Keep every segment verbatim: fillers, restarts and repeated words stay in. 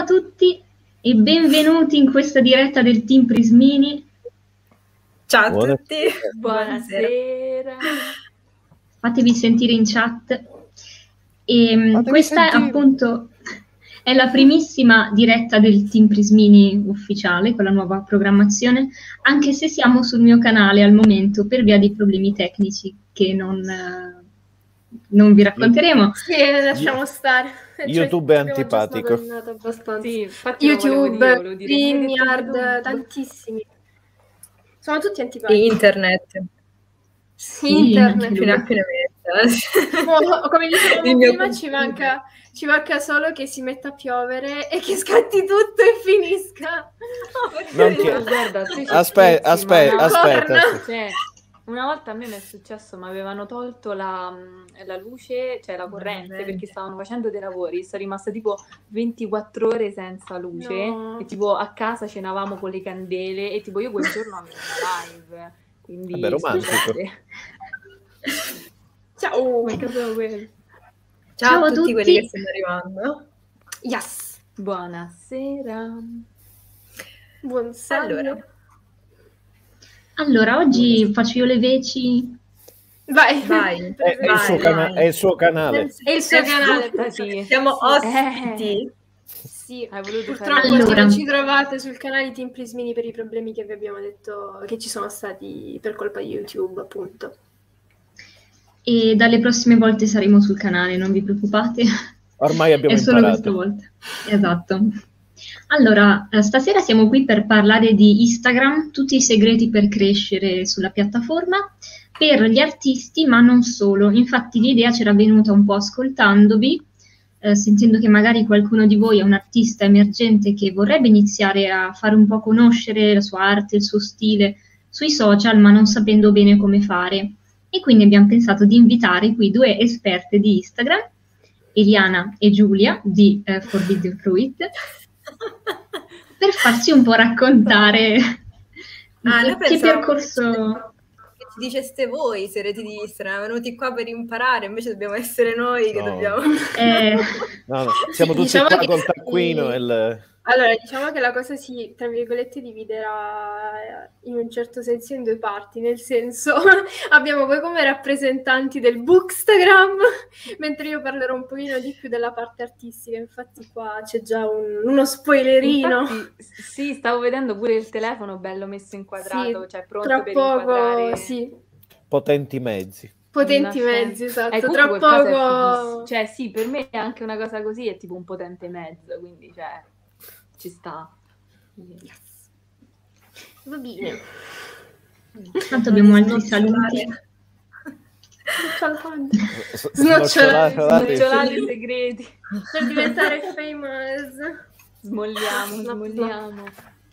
a tutti e benvenuti in questa diretta del Team Prismini. Ciao a Buona... tutti, buonasera. Fatevi sentire in chat. E Fatevi questa sentire. è appunto è la primissima diretta del Team Prismini ufficiale con la nuova programmazione, anche se siamo sul mio canale al momento per via di problemi tecnici che non, non vi racconteremo. Sì, lasciamo stare. YouTube cioè, è antipatico. Sì, YouTube, StreamYard, tantissimi. Sono tutti antipatici. Internet. Sì, internet. Fino a fine messa. Oh, come dicevamo prima, ci manca, ci manca solo che si metta a piovere e che scatti tutto e finisca. Non che... Guarda, aspetta, aspetta, aspetta. Cioè, una volta a me mi è successo, mi avevano tolto la, la luce, cioè la corrente, oh, perché stavano facendo dei lavori. Sono rimasta tipo ventiquattro ore senza luce, no. E tipo a casa cenavamo con le candele e tipo io quel giorno avevo una live, quindi vabbè, romantico. Ciao. Ciao, Ciao, Ciao a a tutti, tutti quelli che stanno arrivando. Yes. Buonasera. Buonasera. Allora, Allora, oggi faccio io le veci. Vai, vai. È, è, il suo cana- è il suo canale. È il suo canale. Sì. Siamo Sì. ospiti. Sì, Hai voluto purtroppo fare... Allora. se non ci trovate sul canale Team Prismini per i problemi che vi abbiamo detto che ci sono stati per colpa di YouTube, appunto. E dalle prossime volte saremo sul canale, non vi preoccupate. Ormai abbiamo È solo imparato. questa volta. Esatto. Allora, stasera siamo qui per parlare di Instagram, tutti i segreti per crescere sulla piattaforma, per gli artisti, ma non solo. Infatti l'idea c'era venuta un po' ascoltandovi, eh, sentendo che magari qualcuno di voi è un artista emergente che vorrebbe iniziare a fare un po' conoscere la sua arte, il suo stile sui social, ma non sapendo bene come fare. E quindi abbiamo pensato di invitare qui due esperte di Instagram, Eliana e Giulia di eh, Forbidden Fruit, per farci un po' raccontare Ah, noi che pensavamo percorso... che ci diceste voi, siete di Instagram, venuti qua per imparare, invece dobbiamo essere noi che No. dobbiamo... Eh, No, no, siamo tutti Diciamo qua che col sì. taccuino e il... Allora, diciamo che la cosa si, tra virgolette, dividerà in un certo senso in due parti, nel senso abbiamo voi come rappresentanti del Bookstagram, mentre io parlerò un pochino di più della parte artistica, infatti qua c'è già un- uno spoilerino. Infatti, sì, stavo vedendo pure il telefono bello messo inquadrato, Sì, cioè pronto tra per poco, inquadrare. sì, potenti mezzi. potenti una scena. mezzi, esatto, Eh, tra comunque quel coso è poco... fighissimo. Cioè sì, per me è anche una cosa così, è tipo un potente mezzo, quindi cioè ci sta. Va bene. tanto abbiamo altri saluti. Snocciolate. S- Snocciolare, snocciolate. Snocciolate i segreti. Per diventare famous. Smolliamo, No, smolliamo.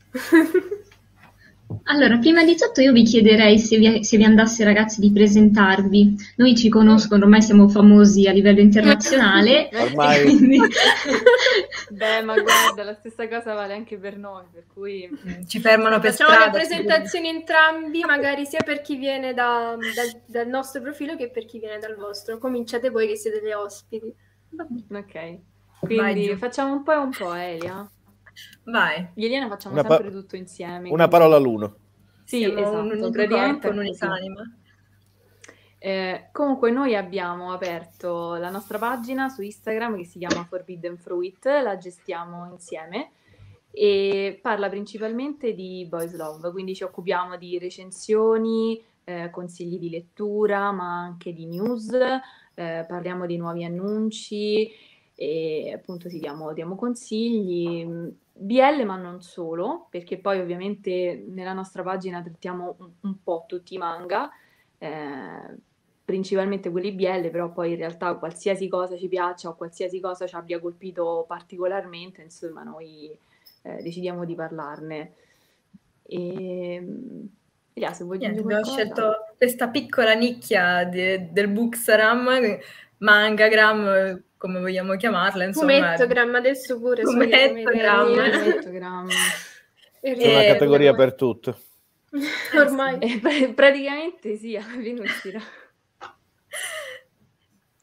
Allora, prima di tutto io vi chiederei se vi, se vi andasse ragazzi di presentarvi. Noi ci conoscono, ormai siamo famosi a livello internazionale. Ormai- e quindi... Beh, ma guarda, la stessa cosa vale anche per noi, per cui... Ci fermano per Facciamo strada. le presentazioni entrambi, magari sia per chi viene da- dal, dal nostro profilo che per chi viene dal vostro. Cominciate voi che siete le ospiti. Ok, Vai, quindi Giù. facciamo un po' e un po', Elia. Vai. Io e Eliana facciamo Una pa- sempre tutto insieme. Una quindi- parola all'uno. Sì, Siamo esatto, un unico praticamente corpo, è così. un'anima. Eh, comunque noi abbiamo aperto la nostra pagina su Instagram che si chiama Forbidden Fruit, la gestiamo insieme e parla principalmente di boys love, quindi ci occupiamo di recensioni, eh, consigli di lettura, ma anche di news, eh, parliamo di nuovi annunci e appunto sì, diamo, diamo consigli, mh, B L ma non solo, perché poi ovviamente nella nostra pagina trattiamo un, un po' tutti i manga, eh, principalmente quelli B L, però poi in realtà qualsiasi cosa ci piaccia o qualsiasi cosa ci abbia colpito particolarmente, insomma noi eh, decidiamo di parlarne. E... Elia, se vuoi Niente, aggiungere abbiamo qualcosa. scelto questa piccola nicchia de- del Bookstagram, mangagram, come vogliamo chiamarla, insomma. Fumettogram, adesso pure. Fumettogram. Fumettogram. C'è una Eh, categoria per tutto. Ormai. Eh, pr- praticamente sì, alla fine uscirà.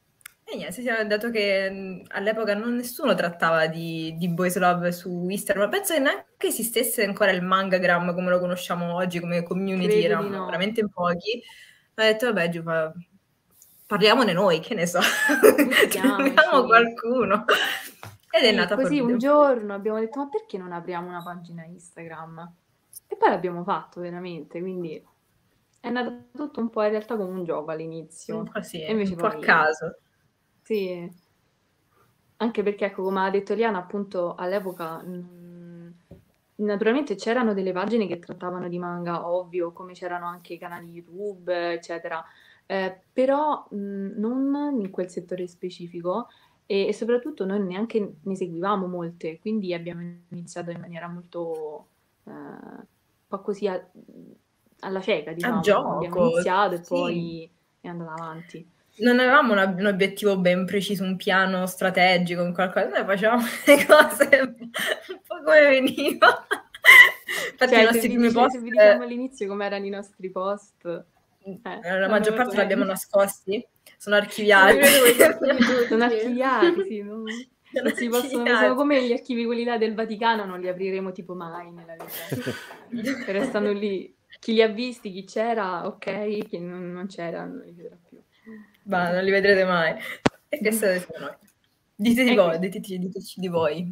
E niente, sì, dato che mh, all'epoca non nessuno trattava di, di boys love su Instagram, penso che neanche esistesse ancora il mangagram come lo conosciamo oggi, come community, Credo di erano no. veramente in pochi. Ho detto, vabbè, giù, fa- parliamone noi, che ne so, Buttiamoci. troviamo qualcuno. Ed è Sì, nata così Forbidden un giorno abbiamo detto, ma perché non apriamo una pagina Instagram? E poi l'abbiamo fatto veramente, quindi è nato tutto un po' in realtà come un gioco all'inizio. un po', sì, E invece un po' a poi- caso. Sì, anche perché, ecco, come ha detto Liana, appunto all'epoca mh, naturalmente c'erano delle pagine che trattavano di manga, ovvio, come c'erano anche i canali YouTube, eccetera, eh, però mh, non in quel settore specifico e, e soprattutto noi neanche ne seguivamo molte, quindi abbiamo iniziato in maniera molto eh, un po' così a- alla cieca, diciamo. gioco, Abbiamo iniziato e sì. poi è andata avanti. Non avevamo una- un obiettivo ben preciso, un piano strategico, un qualcosa, noi facevamo le cose un po' come veniva. Infatti Cioè, i se nostri vi, primi dice- post, se vi diciamo all'inizio com'erano i nostri post, eh, la maggior parte li abbiamo nascosti, sono Li archiviati. vedo quei tempi di tutti. sono archiviati, sì, non, Sono non si possono, archiviati. sono come gli archivi quelli là del Vaticano, non li apriremo tipo mai nella vita. Che restano lì. Chi li ha visti, chi c'era, ok, chi non, non c'era, non li vedrà più. Ma non li vedrete mai. E questo siamo noi. Dite di E voi, qui- diteci, diteci di voi.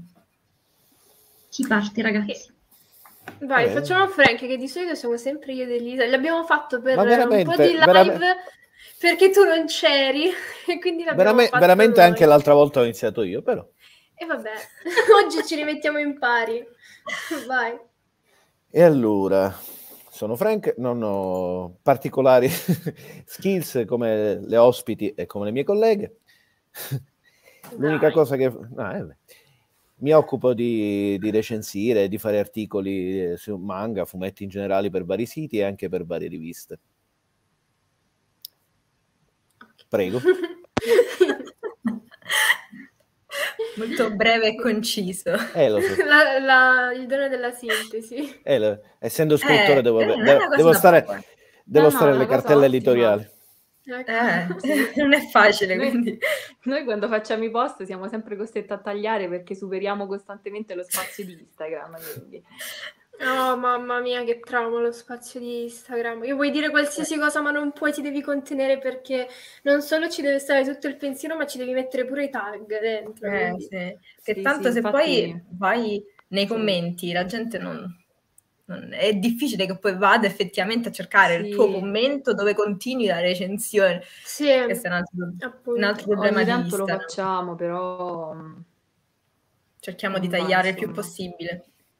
Chi parte, ragazzi? Vai, Eh. facciamo Frank, che di solito siamo sempre io ed Elisa. L'abbiamo fatto per Ma un veramente, po' di live veramente- perché tu non c'eri e quindi l'abbiamo Verame- fatto veramente noi. anche l'altra volta ho iniziato io, però. E vabbè, oggi ci rimettiamo in pari. Vai. E allora, sono Frank, non ho particolari skills come le ospiti e come le mie colleghe. L'unica Dai. cosa che... ah, eh beh. Mi occupo di, di recensire, di fare articoli eh, su manga, fumetti in generale per vari siti e anche per varie riviste. Prego. Molto breve e conciso. Eh, lo so. La- la- il dono della sintesi. Eh, lo- essendo scrittore Eh, devo, eh, non è devo- una cosa devo da stare, poco, eh. devo No, no, stare è alle una cosa cartelle ottima. editoriali. Ecco. Eh, non è facile, Noi, quindi... noi quando facciamo i post siamo sempre costretti a tagliare perché superiamo costantemente lo spazio di Instagram, quindi... Oh, mamma mia, che trauma lo spazio di Instagram. Io vuoi dire qualsiasi cosa, ma non puoi, ti devi contenere perché non solo ci deve stare tutto il pensiero, ma ci devi mettere pure i tag dentro. Eh, quindi- sì. Che Sì, tanto sì, se infatti- poi vai nei Sì. commenti, la gente non, non- È difficile che poi vada effettivamente a cercare il Sì. tuo commento dove continui la recensione. Sì, Questo è un altro, appunto. un altro problema Ogni di tanto lo Instagram. facciamo, però... mm, Cerchiamo di Non va, tagliare il più insomma. possibile.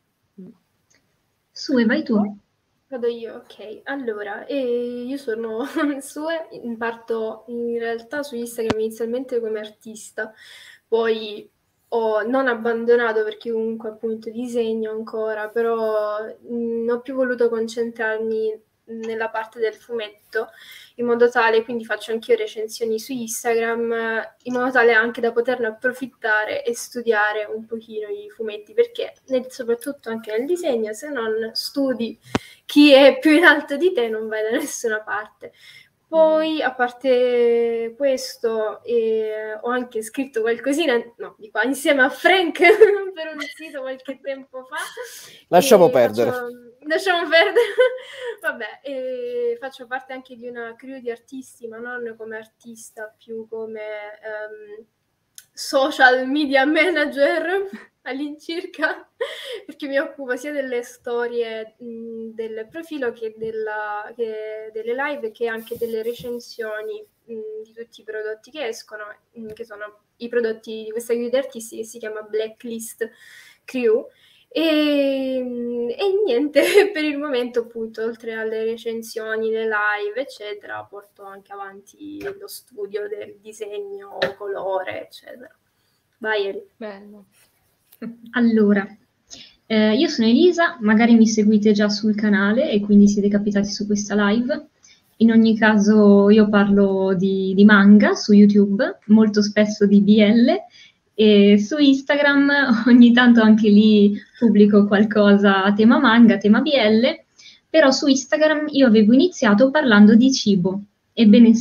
Sue, vai tu. Vado io, ok. Allora, eh, io sono Sue, parto in realtà su Instagram inizialmente come artista, poi ho non abbandonato perché comunque appunto disegno ancora, però mh, ho più voluto concentrarmi nella parte del fumetto, in modo tale, quindi faccio anch'io recensioni su Instagram, eh, in modo tale anche da poterne approfittare e studiare un pochino i fumetti, perché nel- soprattutto anche nel disegno, se non studi chi è più in alto di te non vai da nessuna parte. Poi, a parte questo, eh, ho anche scritto qualcosina, no, di qua, insieme a Frank per un sito qualche tempo fa. Lasciamo E perdere. faccio- lasciamo perdere. Vabbè, e faccio parte anche di una crew di artisti, ma non come artista, più come ehm, social media manager all'incirca, perché mi occupo sia delle storie mh, del profilo che, della, che delle live, che anche delle recensioni mh, di tutti i prodotti che escono, mh, che sono i prodotti di questa crew di artisti che si chiama Blacklist Crew. E, e niente, per il momento appunto, oltre alle recensioni, le live eccetera, porto anche avanti lo studio del disegno, colore eccetera. Vai Eli. Bello. Allora, eh, io sono Elisa, magari mi seguite già sul canale e quindi siete capitati su questa live. In ogni caso io parlo di, di manga su YouTube, molto spesso di B L, e su Instagram ogni tanto anche lì pubblico qualcosa a tema manga, tema B L, però su Instagram io avevo iniziato parlando di cibo, ebbene sì,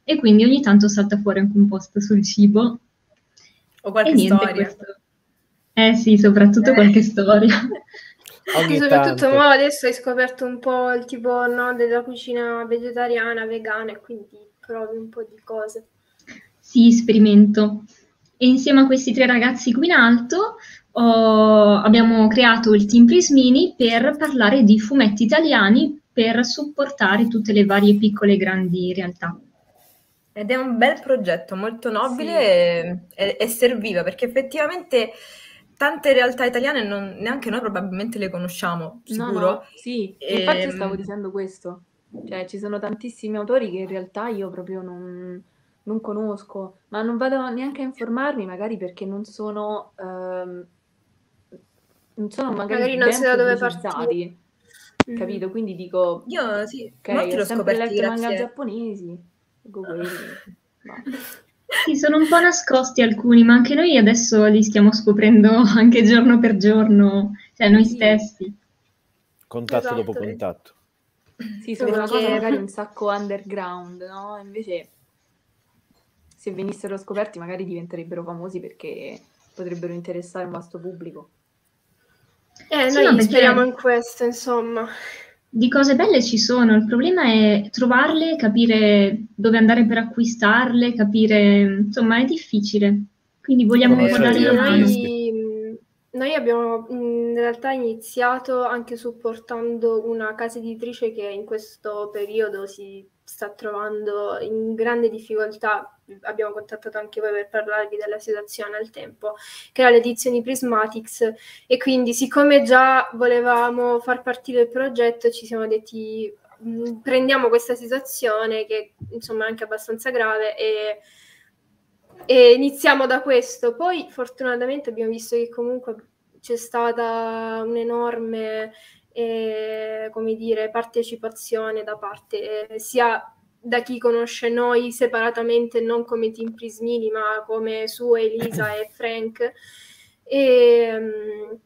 e quindi ogni tanto salta fuori anche un post sul cibo. O qualche E niente, storia. questo. Eh sì, soprattutto Eh. qualche storia. Ogni Sì, soprattutto tanto. mo adesso hai scoperto un po' il tipo, no, della cucina vegetariana, vegana, e quindi provi un po' di cose. Sì, sperimento. E insieme a questi tre ragazzi qui in alto ho- abbiamo creato il Team Prismini per parlare di fumetti italiani per supportare tutte le varie piccole e grandi realtà. Ed è un bel progetto, molto nobile Sì. e, e- e serviva, perché effettivamente tante realtà italiane non- neanche noi probabilmente le conosciamo, No, sicuro. no, sì, e infatti io stavo Ehm, dicendo questo, cioè ci sono tantissimi autori che in realtà io proprio non, non conosco, ma non vado neanche a informarmi, magari perché non sono, ehm, non sono magari Magari non ben sai da dove partire. pubblicizzati, Mm. capito? Quindi dico, Io sì, ok, molti ho l'ho sempre scoperti letto manga grazie. giapponesi, leggo quelli, basta. Sì, sono un po' nascosti alcuni, ma anche noi adesso li stiamo scoprendo anche giorno per giorno, cioè noi Sì. stessi. Contatto dopo Esatto. contatto. Sì, sembra una cosa Perché- magari un sacco underground, no? Invece se venissero scoperti magari diventerebbero famosi perché potrebbero interessare un vasto pubblico. Eh, Sì, noi ma perché- speriamo in questo, insomma. Di cose belle ci sono, il problema è trovarle, capire dove andare per acquistarle, capire, insomma, è difficile. Quindi vogliamo un po' Conoscere dare gli una Sì, mano. artisti. noi, noi abbiamo in realtà iniziato anche supportando una casa editrice che in questo periodo si sta trovando in grande difficoltà. Abbiamo contattato anche voi per parlarvi della situazione al tempo, che era le edizioni Prismatics, e quindi siccome già volevamo far partire il progetto ci siamo detti mh, prendiamo questa situazione che insomma è anche abbastanza grave e e iniziamo da questo. Poi fortunatamente abbiamo visto che comunque c'è stata un'enorme eh, come dire, partecipazione da parte eh, sia da chi conosce noi separatamente, non come Team Prismini, ma come su Elisa e Frank. E, mm,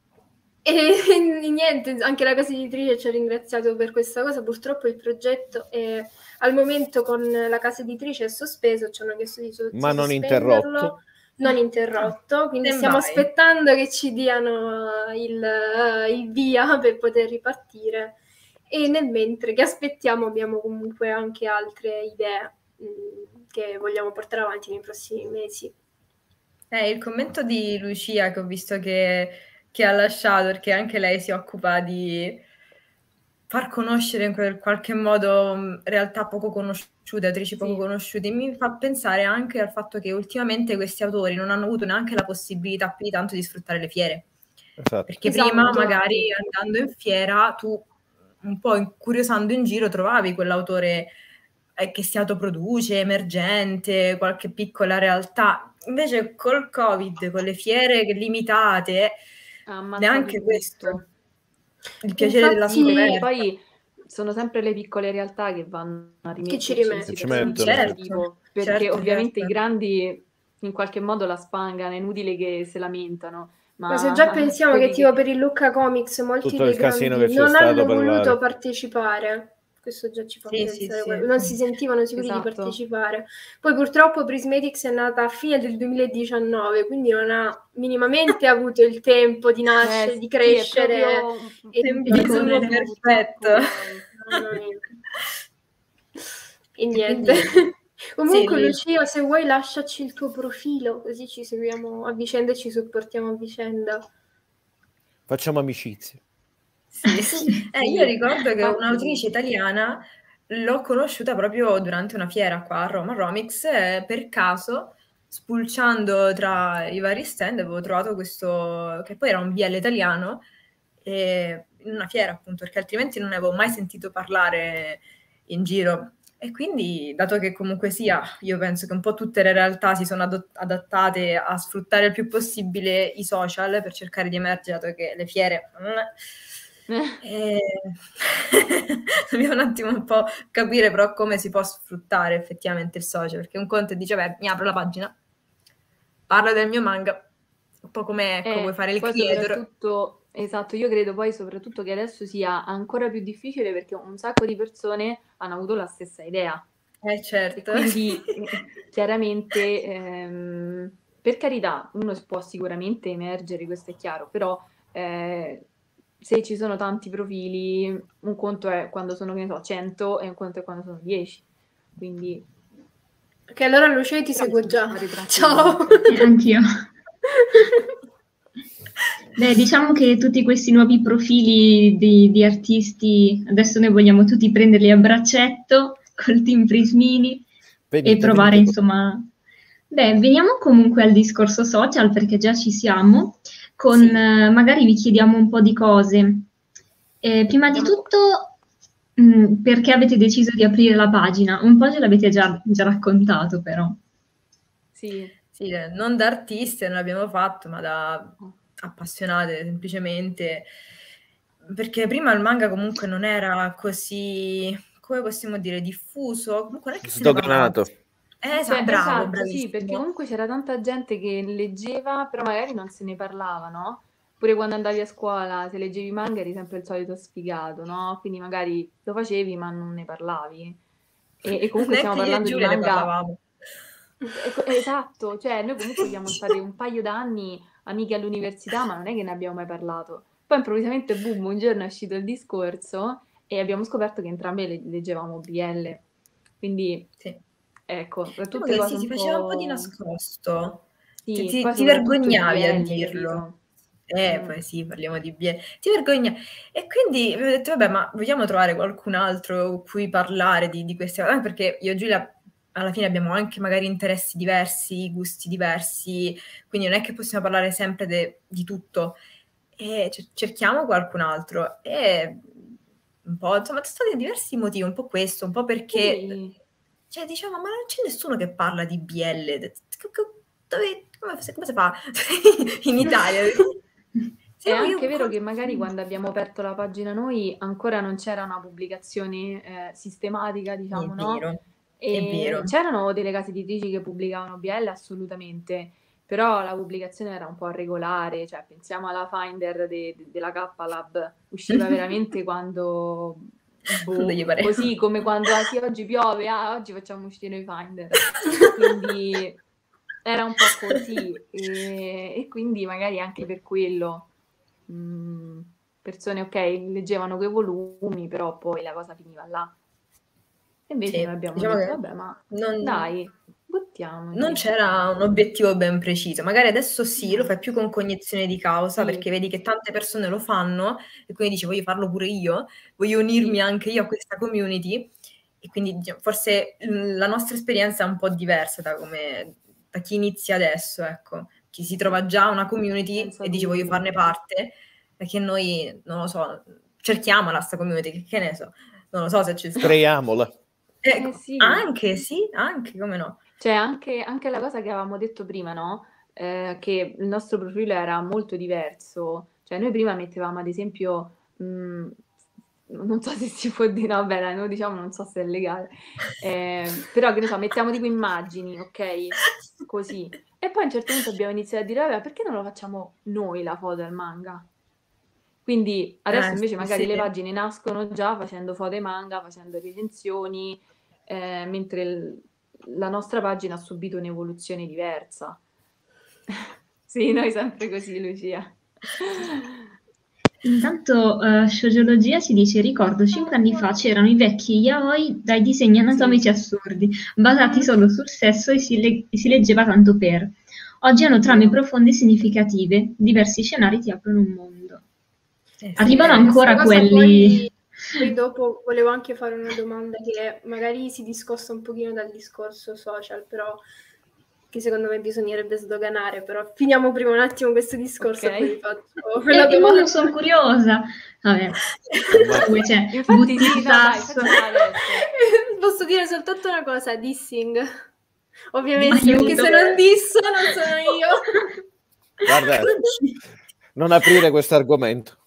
e niente, anche la casa editrice ci ha ringraziato per questa cosa. Purtroppo il progetto è al momento con la casa editrice è sospeso, ci hanno chiesto di, so- Ma di non sospenderlo, interrotto. non interrotto, quindi stand stiamo by. aspettando che ci diano il, il via per poter ripartire, e nel mentre che aspettiamo abbiamo comunque anche altre idee mh, che vogliamo portare avanti nei prossimi mesi. Eh, il commento di Lucia che ho visto che, che ha lasciato, perché anche lei si occupa di far conoscere in quel- qualche modo mh, realtà poco conosciute, autrici poco Sì. conosciuti, mi fa pensare anche al fatto che ultimamente questi autori non hanno avuto neanche la possibilità più di tanto di sfruttare le fiere. Esatto. Perché Esatto. prima magari andando in fiera tu un po' incuriosando in giro trovavi quell'autore eh, che si autoproduce, emergente, qualche piccola realtà. Invece col Covid, con le fiere limitate, Ha ammazzato neanche tutto. questo. Il piacere della Infatti- Sì, perché scoperta. poi sono sempre le piccole realtà che vanno a rimetterci ci in rimettono. Ci situazioni di mettono, questo certo. tipo, perché Certo, ovviamente certo. i grandi in qualche modo la spangano, è inutile che se lamentano. Ma, Ma se già pensiamo che quelli tipo per il Lucca Comics molti Tutto dei il casino grandi che c'è non stato hanno per voluto la- partecipare, questo già ci fa Sì, sì, pensare, sì. quello. Non si sentivano sicuri Esatto. di partecipare. Poi purtroppo Prismatics è nata a fine del duemiladiciannove, quindi non ha minimamente avuto il tempo di nascere, Eh, di sì, crescere. è proprio e Tempo di di correre, correre perfetto. Mamma mia. E niente. Quindi- Comunque, Sì, Lucia, se vuoi lasciaci il tuo profilo, così ci seguiamo a vicenda e ci supportiamo a vicenda. Facciamo amicizia. Sì, sì. Eh, io ricordo che Infatti- un'autrice italiana l'ho conosciuta proprio durante una fiera qua a Roma, Romix, e per caso, spulciando tra i vari stand, avevo trovato questo, che poi era un B L italiano, e in una fiera appunto, perché altrimenti non ne avevo mai sentito parlare in giro. E quindi, dato che comunque sia, io penso che un po' tutte le realtà si sono adott- adattate a sfruttare il più possibile i social per cercare di emergere, dato che le fiere... mm, e... dobbiamo un attimo un po' capire però come si può sfruttare effettivamente il social, perché un conto dice, beh, mi apro la pagina, parlo del mio manga, un po' come, ecco, Eh, vuoi fare il poi creator. soprattutto, esatto, io credo poi soprattutto che adesso sia ancora più difficile perché un sacco di persone hanno avuto la stessa idea. Eh certo. E quindi eh, chiaramente, ehm, per carità, uno può sicuramente emergere, questo è chiaro, però eh, se ci sono tanti profili, un conto è quando sono, che ne so, cento e un conto è quando sono dieci. Quindi Ok, allora Lucia ti però seguo si può già. fare Ciao. tranquillamente. Eh, anch'io. Beh, diciamo che tutti questi nuovi profili di, di artisti, adesso noi vogliamo tutti prenderli a braccetto col team Prismini e Venite, provare, venite. insomma. Beh, veniamo comunque al discorso social perché già ci siamo, con Sì. eh, magari vi chiediamo un po' di cose. Eh, prima di Andiamo- tutto, mh, perché avete deciso di aprire la pagina? Un po' ce l'avete già, già raccontato, però. Sì, Sì, eh, non da artiste, non l'abbiamo fatto, ma da appassionate semplicemente. Perché prima il manga comunque non era così, come possiamo dire, diffuso. Comunque non è che se ne parlava. Sdoganato. Eh, esatto, cioè, bravo, esatto, sì, perché bravissimo. comunque c'era tanta gente che leggeva, però magari non se ne parlava, no? Pure quando andavi a scuola, se leggevi manga eri sempre il solito sfigato, no? Quindi magari lo facevi ma non ne parlavi. E, e comunque stiamo Neanche io e parlando di Giulia ne manga. parlavamo. Ecco, esatto, cioè noi comunque siamo state un paio d'anni amiche all'università, ma non è che ne abbiamo mai parlato. Poi improvvisamente, boom, un giorno è uscito il discorso e abbiamo scoperto che entrambe le- leggevamo B L. Quindi, Sì. ecco, Diciamo tutte che cose sì, si un faceva un po' di po'. nascosto. Ti, Sì, ti- poi ti soprattutto di vergognavi a B L, dirlo. capito? Eh, Mm. poi sì, parliamo di bielle. Ti vergogna. E quindi abbiamo detto, vabbè, ma vogliamo trovare qualcun altro con cui parlare di, di queste cose? Anche perché io e Giulia alla fine abbiamo anche magari interessi diversi, gusti diversi, quindi non è che possiamo parlare sempre de- di tutto. E cer- cerchiamo qualcun altro. E un po', insomma, ci sono stati diversi motivi, un po' questo, un po' perché, Sì. cioè, diciamo, ma non c'è nessuno che parla di B L. Dove, come, come si fa in Italia? È Siamo io anche vero qua- che magari quando abbiamo aperto la pagina noi ancora non c'era una pubblicazione eh, sistematica, È diciamo, no? vero, è E vero. c'erano delle case editrici che pubblicavano B L assolutamente, però la pubblicazione era un po' regolare, cioè pensiamo alla Finder de- de- della K-Lab, usciva veramente quando, boh, Quando gli pareva. così come quando ah, sì, oggi piove, ah, oggi facciamo uscire i Finder. Quindi era un po' così e, e quindi magari anche per quello mh, persone, ok, leggevano quei volumi, però poi la cosa finiva là. E invece Sì, noi abbiamo diciamo detto, che vabbè, ma non, dai, buttiamoci. non c'era un obiettivo ben preciso. Magari adesso sì, lo No. fai più con cognizione di causa, Sì. perché vedi che tante persone lo fanno e quindi dici voglio farlo pure io, voglio unirmi Sì. anche io a questa community. E quindi diciamo, forse mm, la nostra esperienza è un po' diversa da, come, da chi inizia adesso, ecco. Chi si trova già una community Senza e dice voglio dubbio. farne parte, perché noi, non lo so, cerchiamola sta community, che, che ne so, non lo so se ci sta. Creiamola. Ecco, Eh sì. anche, sì, anche, come no. Cioè, anche, anche la cosa che avevamo detto prima, no? Eh, che il nostro profilo era molto diverso. Cioè, noi prima mettevamo, ad esempio, mh, non so se si può dire, no, vabbè, dai, noi diciamo, non so se è legale, eh, però che ne so, mettiamo tipo immagini, ok? Così. E poi a un certo punto abbiamo iniziato a dire, vabbè, perché non lo facciamo noi la foto del manga? Quindi adesso Eh, invece sì, magari sì. le pagine nascono già facendo foto ai manga, facendo recensioni, eh, mentre il- la nostra pagina ha subito un'evoluzione diversa. Sì, noi sempre così, Lucia. Intanto, eh, Shoujoologia ci dice, ricordo, cinque anni fa c'erano i vecchi yaoi dai disegni anatomici assurdi, basati solo sul sesso e si, le- e si leggeva tanto per. Oggi hanno trame profonde e significative, diversi scenari ti aprono un mondo. Eh, sì. Arrivano Eh, ancora questa cosa quelli... Poi, poi dopo volevo anche fare una domanda che magari si discosta un pochino dal discorso social, però che secondo me bisognerebbe sdoganare, però finiamo prima un attimo questo discorso Ok. e poi vi faccio E, la e domanda. io sono curiosa. Vabbè, comunque, cioè, Infatti butti sì, il no, dai, sasso. facciamo adesso. Posso dire soltanto una cosa, dissing. Ovviamente, Aiuto. perché se non disso non sono io. Guarda, non aprire questo argomento.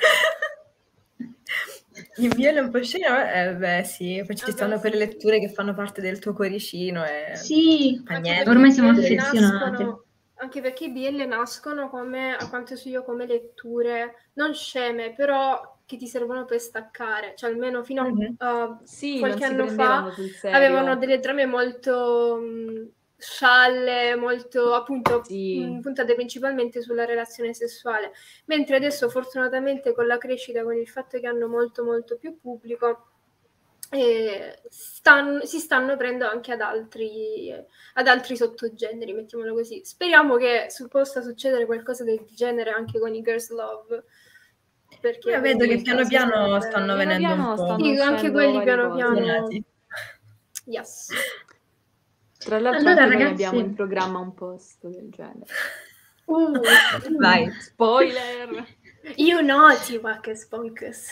In Biele un po' scena, eh, beh sì, poi ci Vabbè, stanno quelle sì. letture che fanno parte del tuo cuoricino e Sì, fa Anche niente. perché ormai i siamo B L affezionate. nascono, anche perché i B L nascono come, a quanto so io, come letture non sceme, però che ti servono per staccare, cioè almeno fino Mhm. a Sì, qualche non si anno fa prendevano sul serio. avevano delle trame molto mh, scialle, molto appunto Sì. mh, puntate principalmente sulla relazione sessuale, mentre adesso fortunatamente con la crescita, con il fatto che hanno molto molto più pubblico, eh, stanno- si stanno aprendo anche ad altri, ad altri sottogeneri, mettiamolo così. Speriamo che su- possa succedere qualcosa del genere anche con i Girls Love, perché Io vedo che comunque piano si piano sarebbe- stanno Piano venendo un piano po' stanno Sì, anche uscendo quelli varie piano cose. piano. suonati. Yes. Tra l'altro Allora, anche noi ragazzi- abbiamo in programma un post del genere. Uh, Vai. Spoiler! you naughty Wackes Punkes.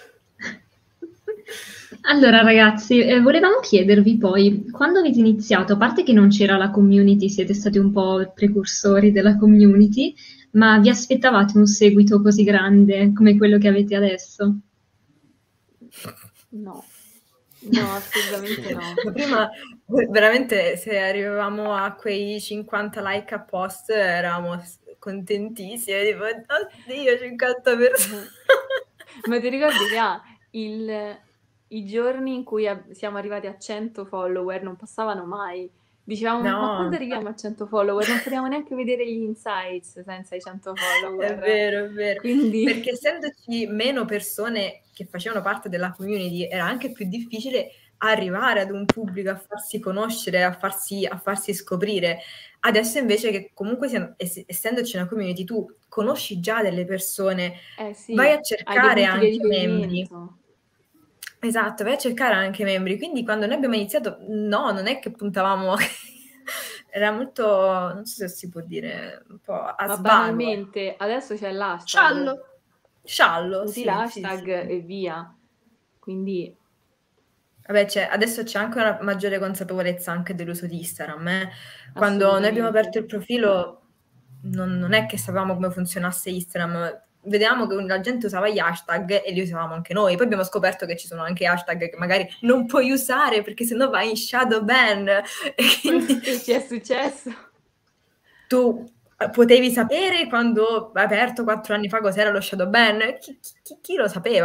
Allora ragazzi, eh, volevamo chiedervi poi, quando avete iniziato, a parte che non c'era la community, siete stati un po' precursori della community, ma vi aspettavate un seguito così grande come quello che avete adesso? No. No, assolutamente no. Ma prima veramente se arrivavamo a quei cinquanta like a post eravamo s- contentissimi, tipo oddio cinquanta persone. Ma ti ricordi che ah, il- i giorni in cui ab- siamo arrivati a cento follower non passavano mai. Dicevamo, No, ma quando arriviamo a cento follower? Non potevamo neanche vedere gli insights senza i cento follower. È vero, è vero. Quindi Perché essendoci meno persone che facevano parte della community, era anche più difficile arrivare ad un pubblico, a farsi conoscere, a farsi, a farsi scoprire. Adesso invece che comunque sia- ess- essendoci una community, tu conosci già delle persone, eh sì, vai a hai dei cercare punti di anche membri. riferimento. Esatto, vai a cercare anche membri. Quindi quando noi abbiamo iniziato, no, non è che puntavamo... Era molto, non so se si può dire, un po' a Ma svago. banalmente, adesso c'è l'hashtag. Sciallo. Sciallo, Usi sì, l'hashtag sì, sì. e via. Quindi Vabbè, c'è- adesso c'è anche una maggiore consapevolezza anche dell'uso di Instagram. eh. Quando noi abbiamo assolutamente. aperto il profilo, non, non è che sapevamo come funzionasse Instagram. Vedevamo che la gente usava gli hashtag e li usavamo anche noi. Poi abbiamo scoperto che ci sono anche hashtag che magari non puoi usare perché sennò vai in shadow ban. E quindi Che ci è successo? tu eh, potevi sapere quando hai aperto quattro anni fa cos'era lo shadow ban? Chi, chi- chi lo sapeva?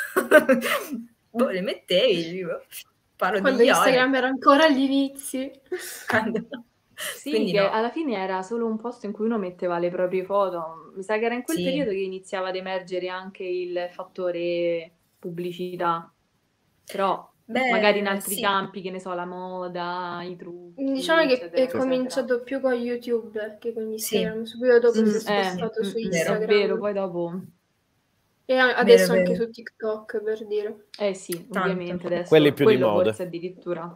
Boh, le mettevi, dico, parlo Quando di io. Instagram era ancora agli inizi. Quando... Sì, Quindi che no. alla fine era solo un posto in cui uno metteva le proprie foto. Mi sa che era in quel Sì. periodo che iniziava ad emergere anche il fattore pubblicità. Però Beh, magari in altri sì. campi, che ne so, la moda, i trucchi, Diciamo che eccetera, è eccetera. cominciato più con YouTube che con Sì. Instagram. Subito dopo Sì, si è sì, spostato Mm, su mm, mm, Instagram. è vero, poi dopo... E a- adesso Vero, anche vero. su TikTok, per dire. Eh sì, Tanto. ovviamente adesso Quelli più di quello moda. forse addirittura.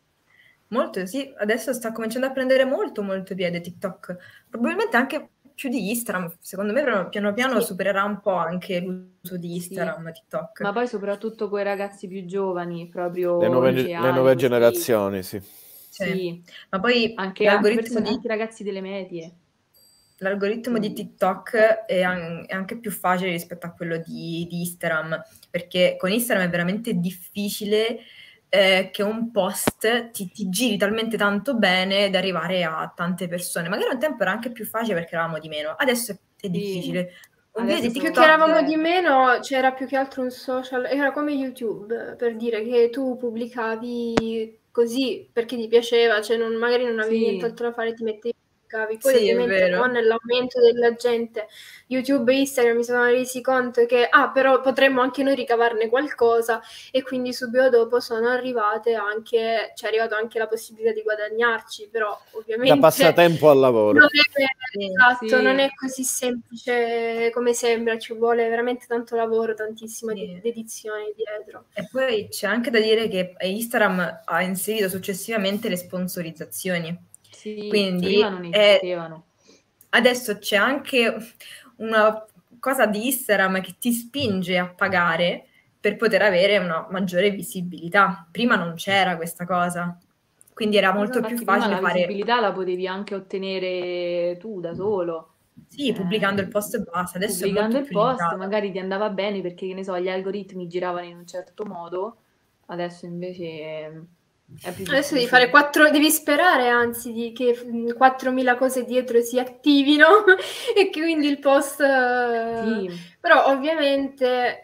Molto, sì, adesso sta cominciando a prendere molto, molto piede TikTok. Probabilmente anche più di Instagram. Secondo me però piano piano Sì. supererà un po' anche l'uso di Sì. Instagram, TikTok. Ma poi soprattutto con i ragazzi più giovani, proprio Le nuove, liceali, le nuove così. generazioni, sì. Sì. Sì, Ma poi anche, anche, l'algoritmo persone, di... anche i ragazzi delle medie. L'algoritmo di Mm. TikTok è, an- è anche più facile rispetto a quello di, di Instagram, perché con Instagram è veramente difficile eh, che un post ti, ti giri talmente tanto bene da arrivare a tante persone. Magari un tempo era anche più facile perché eravamo di meno, adesso è, è difficile. Un Adesso video di Più TikTok... che eravamo zero. di meno, c'era più che altro un social, era come YouTube, per dire che tu pubblicavi così perché ti piaceva, cioè non- magari non avevi Sì. nient'altro da fare, ti mettevi e pubblicavi. Poi Sì, è ovviamente vero. con l'aumento della gente, YouTube e Instagram mi sono resi conto che, ah, però potremmo anche noi ricavarne qualcosa, e quindi subito dopo sono arrivate anche, c'è arrivato anche la possibilità di guadagnarci, però ovviamente... Da passatempo al lavoro. Non è, Sì. esatto, Sì. non è così semplice come sembra, ci vuole veramente tanto lavoro, tantissima Sì. de- dedizione dietro. E poi c'è anche da dire che Instagram ha inserito successivamente le sponsorizzazioni. Sì, Quindi prima non è- esistevano. adesso c'è anche una cosa di Instagram che ti spinge a pagare per poter avere una maggiore visibilità. Prima non c'era questa cosa, quindi era molto Infatti più prima facile la fare, visibilità la potevi anche ottenere tu da solo. sì, pubblicando Eh, il post e basta. Adesso è pubblicando molto il più post limitato. magari ti andava bene perché, che ne so, gli algoritmi giravano in un certo modo, adesso invece ehm, è più Adesso devi difficile. fare quattro, devi sperare anzi di che mm, quattromila cose dietro si attivino e che quindi il post... eh, Sì, Però ovviamente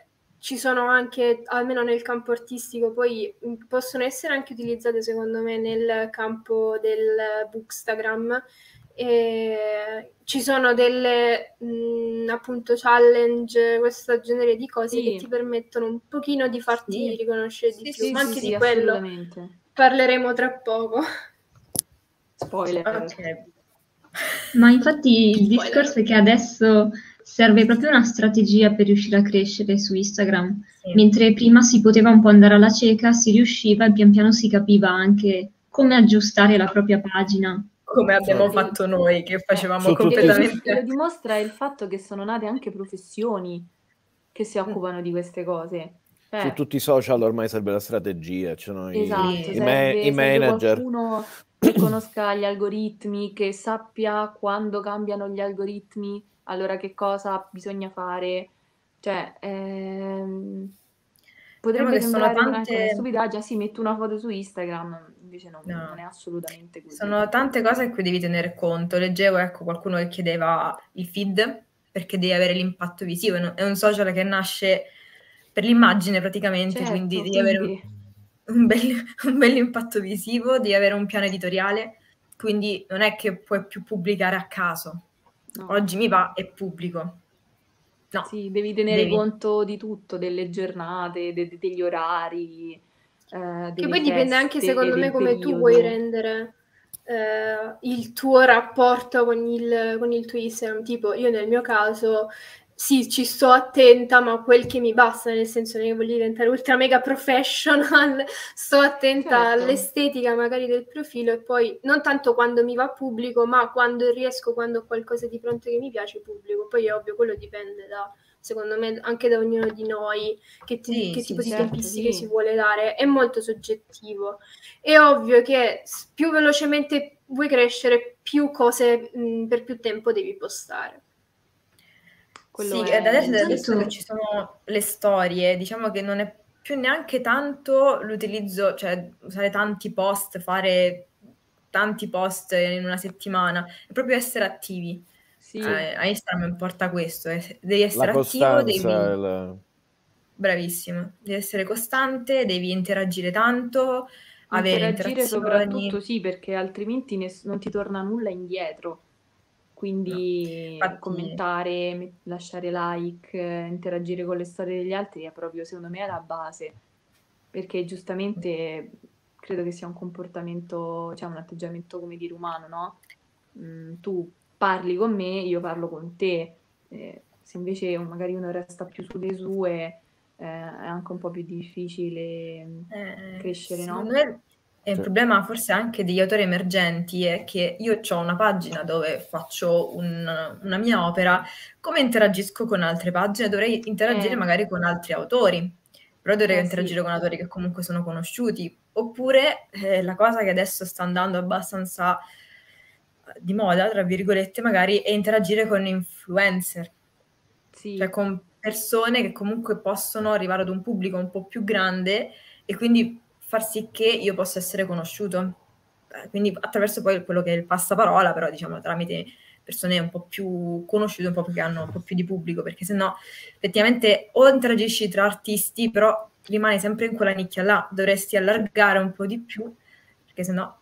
ci sono anche, almeno nel campo artistico, poi mh, possono essere anche utilizzate secondo me nel campo del bookstagram. E ci sono delle mh, appunto challenge, questo genere di cose Sì. che ti permettono un pochino di farti Sì. riconoscere di Sì, più, sì, ma sì, anche sì, di quello assolutamente. parleremo tra poco. Spoiler. Ok. Ma infatti il Spoiler. discorso è che adesso serve proprio una strategia per riuscire a crescere su Instagram, Sì. mentre prima si poteva un po' andare alla cieca, si riusciva e pian piano si capiva anche come aggiustare la propria pagina. Come abbiamo Certo. fatto noi, che facevamo Su tutti- E lo, completamente... e lo dimostra il fatto che sono nate anche professioni che si occupano di queste cose. Cioè, Su tutti i social ormai serve la strategia, ci sono i- esatto, Sì. i, ma- serve, i serve manager. qualcuno che conosca gli algoritmi, che sappia quando cambiano gli algoritmi, allora che cosa bisogna fare. Cioè, ehm, potrebbe che sono sembrare veramente una tante- stupidaggine, sì, metto una foto su Instagram, invece no, No. non è assolutamente così. Sono tante cose a cui devi tenere conto. Leggevo, ecco, qualcuno che chiedeva il feed perché devi avere l'impatto visivo. È un- È un social che nasce per l'immagine praticamente, Certo, quindi devi avere un, quindi un bel, un bel impatto visivo, devi avere un piano editoriale, quindi non è che puoi più pubblicare a caso. no. Oggi mi va e pubblico. No, Sì, devi tenere devi- conto di tutto, delle giornate, de- de- degli orari, eh, Che delle poi dipende anche feste, secondo me del come tu periodo. vuoi rendere eh, il tuo rapporto con il, con il tuo Instagram. Tipo, io nel mio caso, sì, ci sto attenta, ma quel che mi basta, nel senso che voglio diventare ultra mega professional, sto attenta Certo. all'estetica magari del profilo e poi non tanto quando mi va pubblico, ma quando riesco, quando ho qualcosa di pronto che mi piace, pubblico. Poi è ovvio, quello dipende da, secondo me, anche da ognuno di noi, che, ti- Sì, che sì, tipo di certo, tempistiche sì. si vuole dare, è molto soggettivo. È ovvio che s- più velocemente vuoi crescere, più cose mh, per più tempo devi postare. Quello Sì, è ed adesso, Intanto- adesso che ci sono le storie, diciamo che non è più neanche tanto l'utilizzo, cioè usare tanti post, fare tanti post in una settimana, è proprio essere attivi. sì, Eh, a Instagram importa questo, eh, devi La essere attivo, costanza, devi... il- Bravissimo, devi essere costante, devi interagire tanto, avere interagire soprattutto interazioni. sì, perché altrimenti ness- non ti torna nulla indietro. Quindi Infatti- commentare, me- lasciare like, eh, interagire con le storie degli altri è proprio, secondo me, la base. Perché giustamente credo che sia un comportamento, cioè un atteggiamento, come dire, umano, no? Mm, tu parli con me, io parlo con te. Eh, se invece magari uno resta più sulle sue, eh, è anche un po' più difficile mm, Eh, crescere, no? secondo me è un Sì. problema forse anche degli autori emergenti è che io ho una pagina dove faccio un- una mia opera, come interagisco con altre pagine? Dovrei interagire Eh. magari con altri autori, però dovrei Eh, interagire sì. con autori che comunque sono conosciuti. Oppure eh, la cosa che adesso sta andando abbastanza eh, di moda, tra virgolette, magari è interagire con influencer, Sì. cioè con persone che comunque possono arrivare ad un pubblico un po' più grande e quindi far sì che io possa essere conosciuto. Eh, Quindi attraverso poi quello che è il passaparola, però diciamo tramite persone un po' più conosciute, un po' più che hanno un po' più di pubblico, perché sennò effettivamente o interagisci tra artisti, però rimani sempre in quella nicchia là, dovresti allargare un po' di più, perché sennò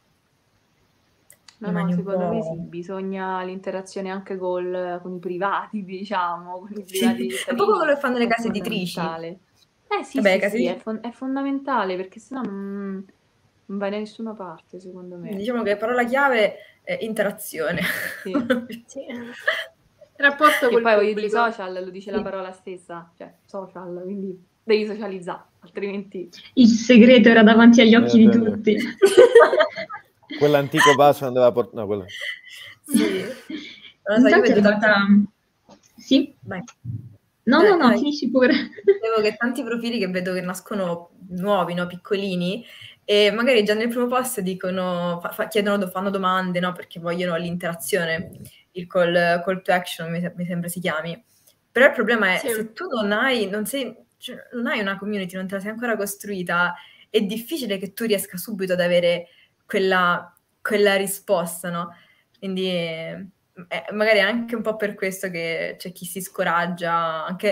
No, rimani no, un secondo me po'... sì, bisogna l'interazione anche col- con i privati, diciamo, con i Sì, privati è un po' cittadini. quello che fanno le È case editrici. fondamentale. Eh sì, Vabbè, sì, case sì, è, editrici- fon- è fondamentale perché sennò non, non vai da nessuna parte, secondo me. Diciamo che parola chiave è interazione. Sì. Sì. Rapporto Che col poi voglio dire, pubblico. social lo dice Sì. la parola stessa, cioè social, quindi devi socializzare, altrimenti... Il segreto era davanti agli occhi Eh, di beh, tutti. quell'antico vaso andava portato. No, quello. Sì. Non lo so, io Intanto è vedo tanti... arrivata... Sì? Vai. No, Dai, no, no, dai. finisci pure. Dicevo che tanti profili che vedo che nascono nuovi, no, piccolini, e magari già nel primo post dicono, fa- fa- chiedono, fanno domande, no, perché vogliono l'interazione, il call, call to action mi, se- mi sembra si chiami. Però il problema è, Sì. se tu non hai, non sei, cioè, non hai una community, non te la sei ancora costruita, è difficile che tu riesca subito ad avere quella, quella risposta, no? Quindi eh, eh, magari è anche un po' per questo che c'è chi si scoraggia, anche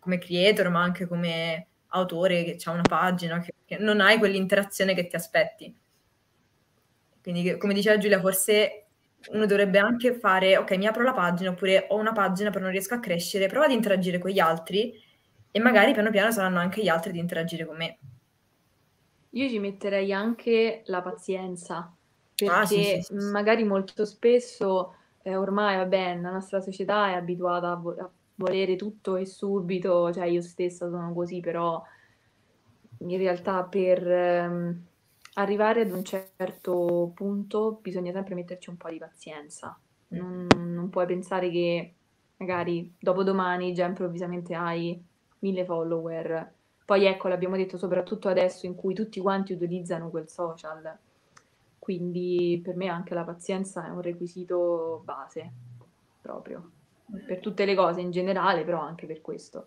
come creator, ma anche come autore che ha una pagina, che, che non hai quell'interazione che ti aspetti. Quindi, come diceva Giulia, forse uno dovrebbe anche fare, ok, mi apro la pagina, oppure ho una pagina però non riesco a crescere, prova ad interagire con gli altri e magari piano piano saranno anche gli altri ad interagire con me. Io ci metterei anche la pazienza, perché Ah, sì, sì, sì, sì. magari molto spesso eh, ormai, vabbè, la nostra società è abituata a, vo- a volere tutto e subito, cioè io stessa sono così, però in realtà per ehm, arrivare ad un certo punto bisogna sempre metterci un po' di pazienza. Non, non puoi pensare che magari dopodomani già improvvisamente hai mille follower. Poi ecco, l'abbiamo detto soprattutto adesso in cui tutti quanti utilizzano quel social. Quindi per me anche la pazienza è un requisito base, proprio. Per tutte le cose in generale, però anche per questo.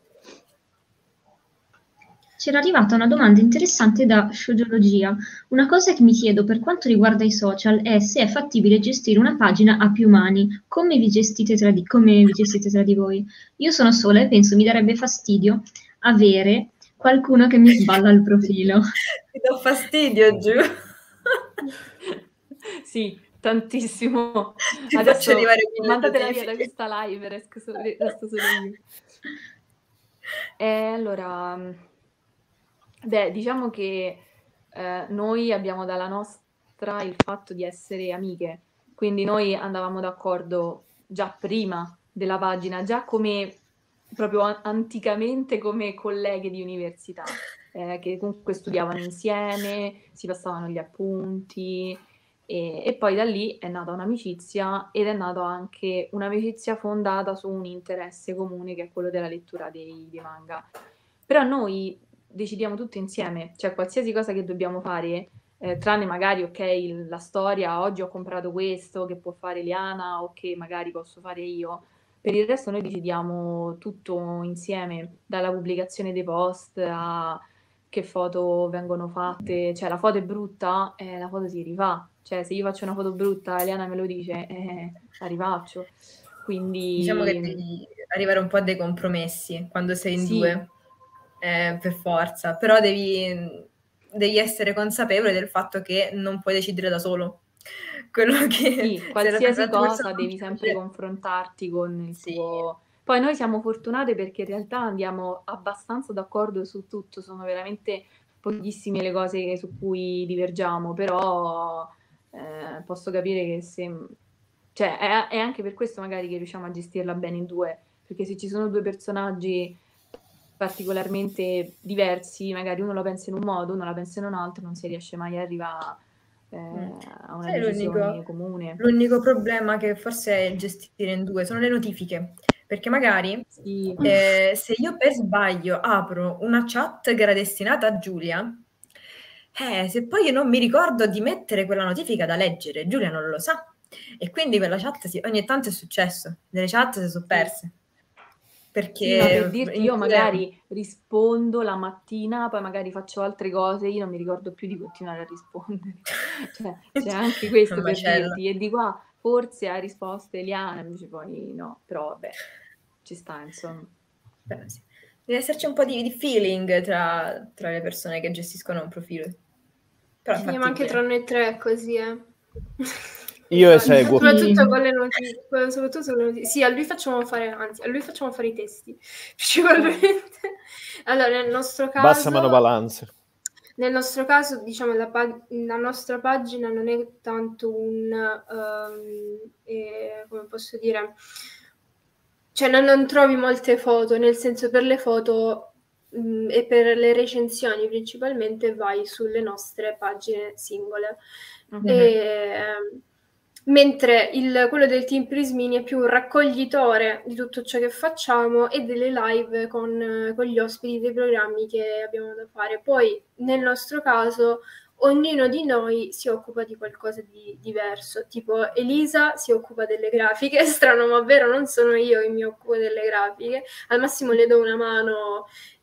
C'era arrivata una domanda interessante da Shoujoologia. Una cosa che mi chiedo per quanto riguarda i social è se è fattibile gestire una pagina a più mani. Come vi gestite tra di, come vi gestite tra di voi? Io sono sola e penso mi darebbe fastidio avere qualcuno che mi sballa il profilo. Ti do fastidio, Giù. Sì, tantissimo. Ti faccio Adesso arrivare mille mandatela via da notifiche. questa live, resto solo, resto solo io. E allora, beh, diciamo che eh, noi abbiamo dalla nostra il fatto di essere amiche, quindi noi andavamo d'accordo già prima della pagina, già come proprio a- anticamente come colleghe di università, eh, che comunque studiavano insieme, si passavano gli appunti e, e poi da lì è nata un'amicizia ed è nata anche un'amicizia fondata su un interesse comune che è quello della lettura dei, dei manga. Però noi decidiamo tutto insieme, cioè qualsiasi cosa che dobbiamo fare, eh, tranne magari, ok, il- la storia, oggi ho comprato questo che può fare Liana o che magari posso fare io, per il resto noi decidiamo tutto insieme, dalla pubblicazione dei post a che foto vengono fatte, cioè la foto è brutta, eh, la foto si rifà, cioè se io faccio una foto brutta, Liana me lo dice, eh, la rifaccio. Quindi Diciamo che devi arrivare un po' a dei compromessi quando sei in sì, due, eh, per forza, però devi, devi essere consapevole del fatto che non puoi decidere da solo. Quello che sì, se qualsiasi l'altra persona cosa non devi sempre piace. confrontarti con il Sì. tuo... Poi noi siamo fortunate perché in realtà andiamo abbastanza d'accordo su tutto, sono veramente pochissime le cose su cui divergiamo, però eh, posso capire che se... Cioè, è, è anche per questo magari che riusciamo a gestirla bene in due, perché se ci sono due personaggi particolarmente diversi, magari uno la pensa in un modo, uno la pensa in un altro, non si riesce mai a arrivare eh, a una Sai, decisione l'unico, comune. l'unico problema che forse è gestire in due sono le notifiche, perché magari Sì. eh, se io per sbaglio apro una chat che era destinata a Giulia, eh, se poi io non mi ricordo di mettere quella notifica da leggere, Giulia non lo sa. E quindi quella chat si, ogni tanto è successo, delle chat si sono perse. Perché Sì, ma per dirti, in io due- magari rispondo la mattina, poi magari faccio altre cose, io non mi ricordo più di continuare a rispondere. Cioè, c'è anche questo un per macello. dirti, e di qua forse ha risposto Eliana, invece poi no, però vabbè, ci sta, insomma. Beh, sì. Deve esserci un po' di, di feeling tra, tra le persone che gestiscono un profilo. Però è Sì, ma anche fattibile. tra noi tre è così, eh. Io Esatto, eseguo. soprattutto con le notizie, soprattutto con le notizie. Sì, a lui facciamo fare, anzi, a lui facciamo fare i testi, principalmente. Allora, nel nostro caso... Bassa manovalanza. Nel nostro caso, diciamo, la, pag- la nostra pagina non è tanto un... Um, eh, come posso dire... Cioè, non, non trovi molte foto, nel senso per le foto mh, e per le recensioni principalmente vai sulle nostre pagine singole. Mhm. E, mentre il, quello del Team Prismini è più un raccoglitore di tutto ciò che facciamo e delle live con, con gli ospiti dei programmi che abbiamo da fare. Poi, nel nostro caso, ognuno di noi si occupa di qualcosa di diverso. Tipo, Elisa si occupa delle grafiche, strano ma vero, non sono io che mi occupo delle grafiche. Al massimo le do una mano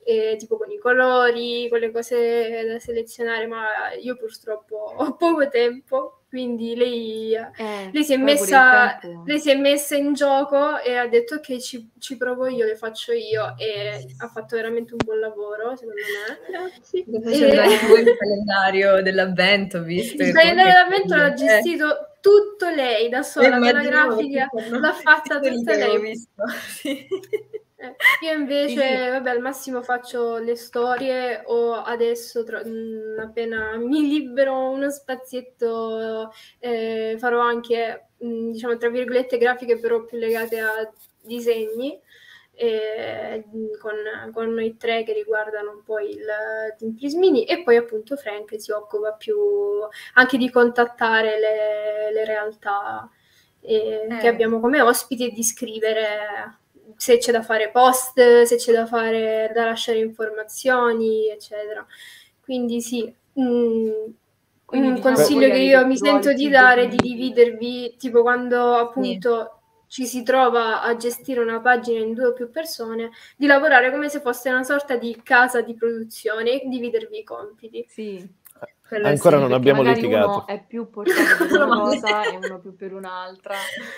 e, tipo con i colori, con le cose da selezionare, ma io purtroppo ho poco tempo, quindi lei, Eh, lei si è poi pure il messa, tempo. lei si è messa in gioco e ha detto ok, ci, ci provo io, le faccio io, e ha fatto veramente un buon lavoro, secondo me. Grazie. Lo facendo E- anche voi il calendario dell'avvento, visto Il che calendario comunque- d'avvento l'ha Eh, gestito tutto lei, da sola, con la immaginavo grafica, che fanno- l'ha fatta i tutta che avevo lei. visto. Sì. Eh, io invece, Sì, sì. vabbè, al massimo faccio le storie o adesso, tra- mh, appena mi libero uno spazietto, eh, farò anche, mh, diciamo, tra virgolette, grafiche però più legate a disegni, eh, mh, con, con noi tre che riguardano un po' il Team Prismini, e poi appunto Frank si occupa più anche di contattare le, le realtà eh, Eh. che abbiamo come ospiti e di scrivere se c'è da fare post, se c'è da fare, da lasciare informazioni, eccetera. Quindi sì, mh, Quindi un diciamo consiglio voi che avete io mi ruoli sento di più dare è di definiti. dividervi, tipo quando appunto ci si trova a gestire una pagina in due o più persone, di lavorare come se fosse una sorta di casa di produzione e dividervi i compiti. Sì, Quello Ancora sì. non perché abbiamo magari litigato. uno è più portato per Meno una male. cosa e uno più per un'altra.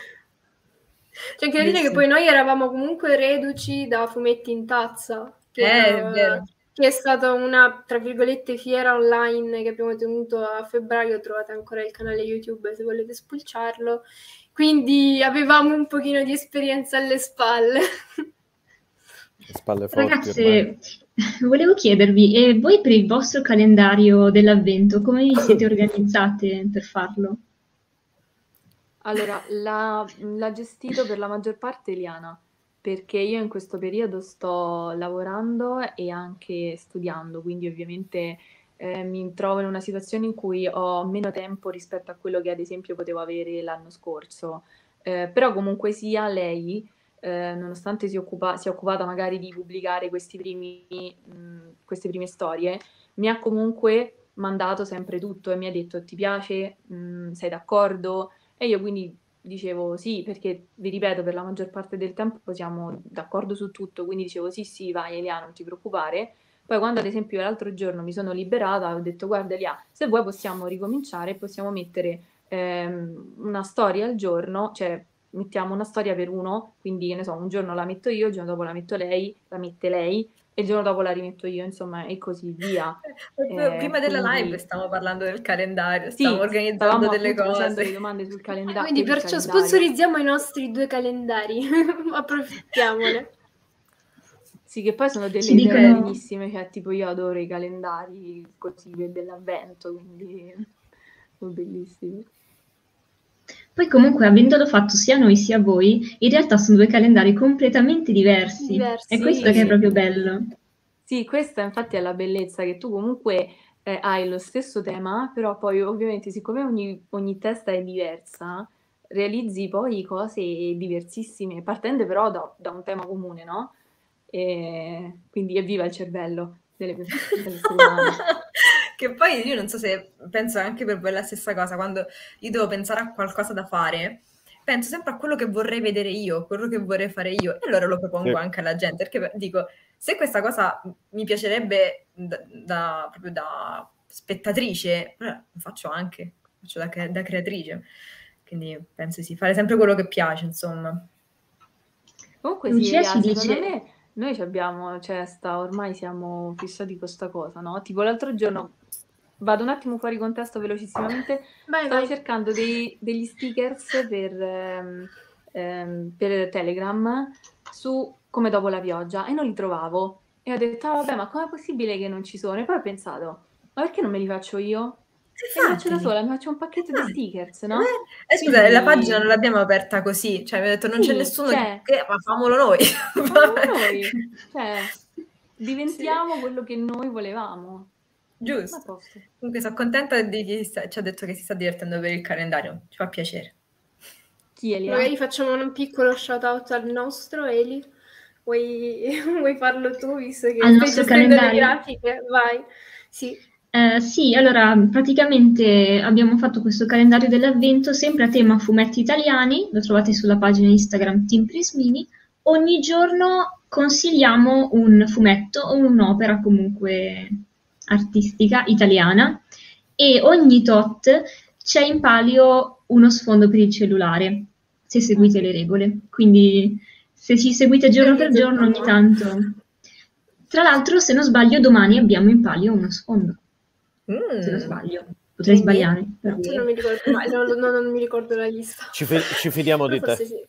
C'è anche da dire che Giusto. poi noi eravamo comunque reduci da Fumetti in Tazza, che, Eh, è era- vero. che è stata una, tra virgolette, fiera online che abbiamo tenuto a febbraio. Trovate ancora il canale YouTube se volete spulciarlo. Quindi avevamo un pochino di esperienza alle spalle. Spalle forti ormai. Ragazze, volevo chiedervi, e voi per il vostro calendario dell'avvento, come vi siete organizzate per farlo? Allora, l'ha, l'ha gestito per la maggior parte Eliana, perché io in questo periodo sto lavorando e anche studiando, quindi ovviamente eh, mi trovo in una situazione in cui ho meno tempo rispetto a quello che ad esempio potevo avere l'anno scorso. Eh, però comunque sia lei, eh, nonostante si occupa, sia occupata magari di pubblicare questi primi, mh, queste prime storie, mi ha comunque mandato sempre tutto e mi ha detto ti piace, Mh, sei d'accordo? E io quindi dicevo sì, perché vi ripeto, per la maggior parte del tempo siamo d'accordo su tutto, quindi dicevo sì, sì, vai Elia, non ti preoccupare. Poi quando ad esempio l'altro giorno mi sono liberata, ho detto guarda Elia, se vuoi possiamo ricominciare, possiamo mettere ehm, una storia al giorno, cioè mettiamo una storia per uno, quindi che ne so, un giorno la metto io, il giorno dopo la metto lei, la mette lei e il giorno dopo la rimetto io, insomma, e così via. Proprio Eh, prima della quindi- live stavamo parlando del calendario, Sì, stavamo organizzando stavamo delle appunto facendo cose. le domande sul calendario. Quindi per il perciò calendario. sponsorizziamo i nostri due calendari, approfittiamone. Sì, che poi sono delle Ci idee dicono- carinissime, cioè tipo io adoro i calendari così dell'avvento, quindi sono bellissimi. Poi comunque, avendolo fatto sia noi sia voi, in realtà sono due calendari completamente diversi. Diversi, È questo sì. che è proprio bello. Sì, questa infatti è la bellezza, che tu comunque eh, hai lo stesso tema, però poi ovviamente siccome ogni, ogni testa è diversa, realizzi poi cose diversissime, partendo però da, da un tema comune, no? E quindi evviva il cervello delle persone, dell'essere umano. Che poi io non so se penso anche per voi la stessa cosa, quando io devo pensare a qualcosa da fare, penso sempre a quello che vorrei vedere io, quello che vorrei fare io, e allora lo propongo Sì. anche alla gente, perché dico, se questa cosa mi piacerebbe da, da- proprio da spettatrice, eh, lo faccio anche, lo faccio da, cre- da creatrice, quindi penso sì, fare sempre quello che piace, insomma. Comunque Lucia sì, Elia, ci secondo dice- me noi ci abbiamo, cioè sta, ormai siamo fissati con questa cosa, no? Tipo l'altro giorno, vado un attimo fuori contesto velocissimamente, Vai, stavo vai. cercando dei- degli stickers per, ehm, ehm, per Telegram su Come dopo la pioggia e non li trovavo. E ho detto, ah, vabbè, ma com'è possibile che non ci sono? E poi ho pensato, ma perché non me li faccio io? E li faccio da sola, mi faccio un pacchetto di stickers, no? Eh, scusa, Quindi- la pagina non l'abbiamo aperta così, cioè mi ha detto non c'è Sì, nessuno cioè- che, ma famolo noi. Facciamo noi, cioè, diventiamo quello che noi volevamo. A Giusto. posto. Comunque sono contenta di chi sta- ci ha detto che si sta divertendo per il calendario, ci fa piacere. Chi Elia? Magari facciamo un piccolo shout out al nostro Eli. Vuoi, vuoi farlo tu, visto che Al stai nostro gestendo le calendario? grafiche? Vai. Sì. Eh, sì, allora praticamente abbiamo fatto questo calendario dell'avvento sempre a tema fumetti italiani, lo trovate sulla pagina Instagram Team Prismini. Ogni giorno consigliamo un fumetto o un'opera comunque artistica italiana e ogni tot c'è in palio uno sfondo per il cellulare, se seguite le regole. Quindi se ci seguite giorno per giorno ogni tanto... Tra l'altro, se non sbaglio, domani abbiamo in palio uno sfondo. Mm. Se non sbaglio. Potrei Quindi, sbagliare. Però. Non mi ricordo mai, non, non, non mi ricordo la lista. Ci, fi- ci fidiamo di te. Sì.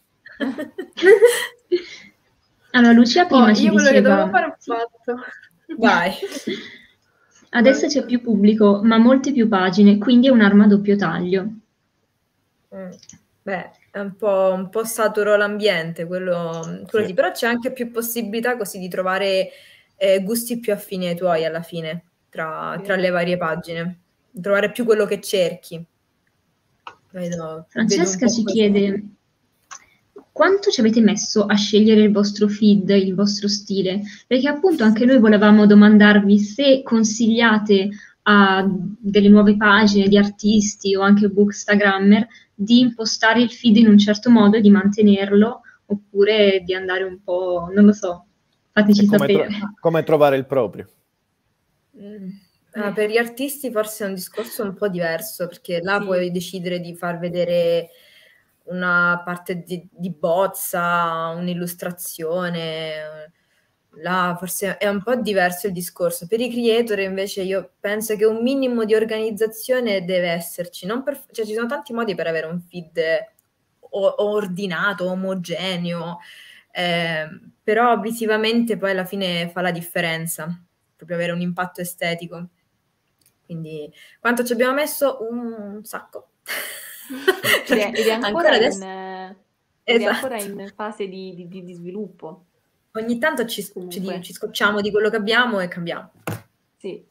Allora, Lucia prima oh, ci io quello diceva... che dovevo fare ho fatto. Vai. Adesso c'è più pubblico, ma molte più pagine, quindi è un'arma a doppio taglio. Mm. Beh, è un po', un po' saturo l'ambiente, quello, quello Sì. sì. Però c'è anche più possibilità così di trovare eh, gusti più affini ai tuoi alla fine, tra, tra le varie pagine. Trovare più quello che cerchi. Vedo, Francesca vedo ci così. chiede quanto ci avete messo a scegliere il vostro feed, il vostro stile? Perché appunto anche noi volevamo domandarvi se consigliate a delle nuove pagine di artisti o anche bookstagrammer di impostare il feed in un certo modo e di mantenerlo, oppure di andare un po', non lo so, fateci come, sapere. tro- come trovare il proprio. Mm. Ah, per gli artisti forse è un discorso un po' diverso, perché là Sì. puoi decidere di far vedere una parte di, di bozza, un'illustrazione. Là forse è un po' diverso il discorso. Per i creator invece io penso che un minimo di organizzazione deve esserci. Non per, cioè, ci sono tanti modi per avere un feed o- ordinato, omogeneo, eh, però visivamente poi alla fine fa la differenza, proprio avere un impatto estetico. Quindi quanto ci abbiamo messo? Un sacco. Ed è, ed è ancora, Ancora adesso... in, ed è Esatto. ancora in fase di, di- di sviluppo. Ogni tanto ci, ci, Comunque. ci scocciamo di quello che abbiamo e cambiamo. Sì.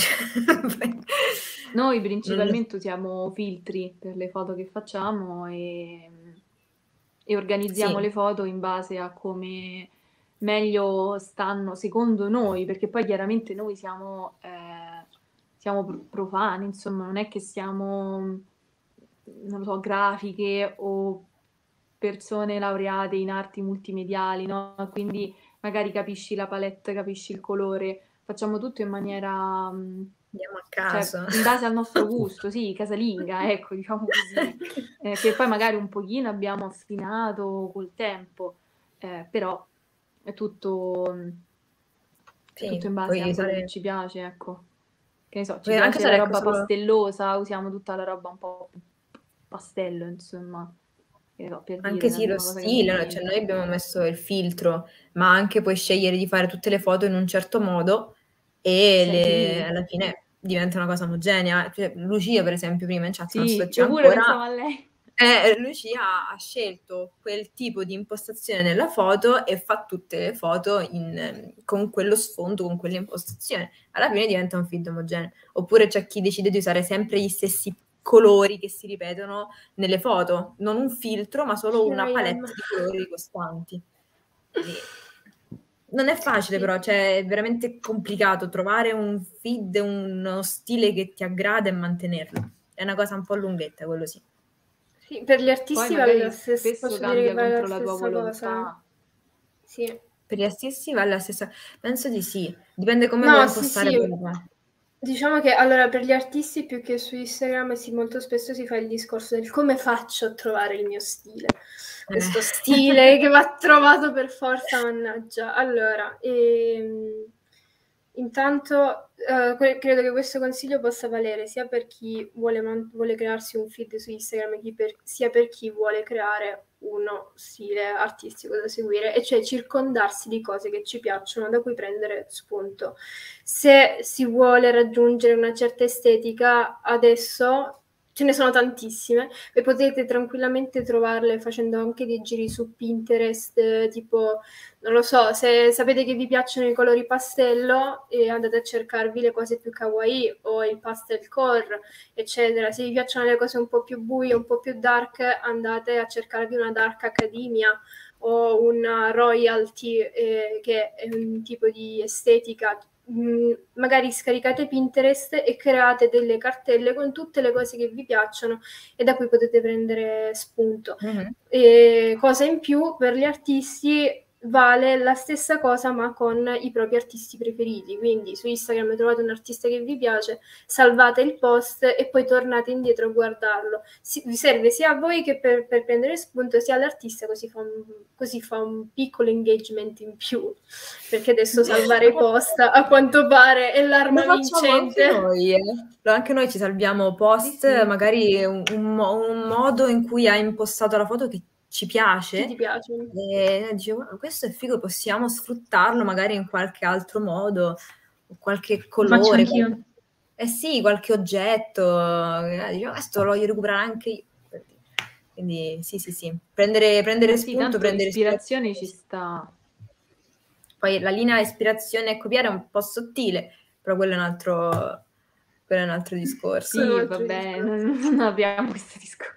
Noi principalmente usiamo filtri per le foto che facciamo e, e organizziamo Sì. le foto in base a come meglio stanno secondo noi, perché poi chiaramente noi siamo, eh, siamo pro- profani, insomma, non è che siamo, non lo so, grafiche o persone laureate in arti multimediali, no? Quindi magari capisci la palette, capisci il colore, facciamo tutto in maniera... mh, Andiamo a cioè, caso. in base al nostro gusto, sì, casalinga, ecco, diciamo così, eh, che poi magari un pochino abbiamo affinato col tempo, eh, però è tutto, è Sì, tutto in base puoi a quello usare- che ci piace, ecco. Che ne so, ci Puoi anche piace la usare roba solo- pastellosa, usiamo tutta la roba un po' pastello, insomma. Che ne so, per Anche dire, sì, la lo prima cosa che mi stile, viene in cioè mente. noi abbiamo messo il filtro, ma anche puoi scegliere di fare tutte le foto in un certo modo e Sì. le- alla fine diventa una cosa omogenea. Cioè, Lucia, per esempio, prima in chat non so Sì, se c'è io pure ancora, pensavo a lei. eh, Lucia ha scelto quel tipo di impostazione nella foto e fa tutte le foto in- con quello sfondo, con quell'impostazione. Alla fine diventa un feed omogeneo. Oppure c'è chi decide di usare sempre gli stessi colori che si ripetono nelle foto, non un filtro, ma solo una Sì, palette di colori costanti. Quindi non è facile, però, cioè è veramente complicato trovare un feed, uno stile che ti aggrada e mantenerlo. È una cosa un po' lunghetta, quello sì. Sì, per gli Poi artisti vale magari la stessa, spesso posso dire cambia che vale la contro la tua stessa cosa. volontà. Sì. Per gli artisti vale la stessa... Penso di sì. Dipende come No, vuoi sì, impostare sì. poi la tua- Diciamo che allora per gli artisti più che su Instagram sì, molto spesso si fa il discorso del come faccio a trovare il mio stile. Questo Eh. stile che va trovato per forza, mannaggia. Allora, ehm, intanto eh, que- credo che questo consiglio possa valere sia per chi vuole, man- vuole crearsi un feed su Instagram, chi per- sia per chi vuole creare uno stile artistico da seguire, e cioè circondarsi di cose che ci piacciono, da cui prendere spunto. Se si vuole raggiungere una certa estetica, adesso ce ne sono tantissime e potete tranquillamente trovarle facendo anche dei giri su Pinterest, eh, tipo, non lo so, se sapete che vi piacciono i colori pastello e andate a cercarvi le cose più kawaii o il pastel core, eccetera. Se vi piacciono le cose un po' più buie, un po' più dark, andate a cercarvi una Dark Academia o una Royalty, eh, che è un tipo di estetica. Mm, magari scaricate Pinterest e create delle cartelle con tutte le cose che vi piacciono e da cui potete prendere spunto. Mhm. E cosa in più per gli artisti, vale la stessa cosa ma con i propri artisti preferiti, quindi su Instagram trovate un artista che vi piace, salvate il post e poi tornate indietro a guardarlo. Si, vi serve sia a voi che per, per prendere spunto sia all'artista, così fa, un, così fa un piccolo engagement in più, perché adesso salvare i post a quanto pare è l'arma vincente. Anche noi, eh. Anche noi ci salviamo post, sì, sì. Magari un, un, un modo in cui hai impostato la foto che ci piace, che ti piace. E dicevo, questo è figo, possiamo sfruttarlo magari in qualche altro modo, qualche colore, qualche, eh sì, qualche oggetto, dicevo, questo lo voglio recuperare anche io. Quindi sì, sì, sì, prendere, prendere sì, spunto, prendere ispirazione, ispirazione ci sta. Poi la linea ispirazione e copiare è un po' sottile, però quello è un altro, quello è un altro discorso. Sì, vabbè, non, non abbiamo questo discorso.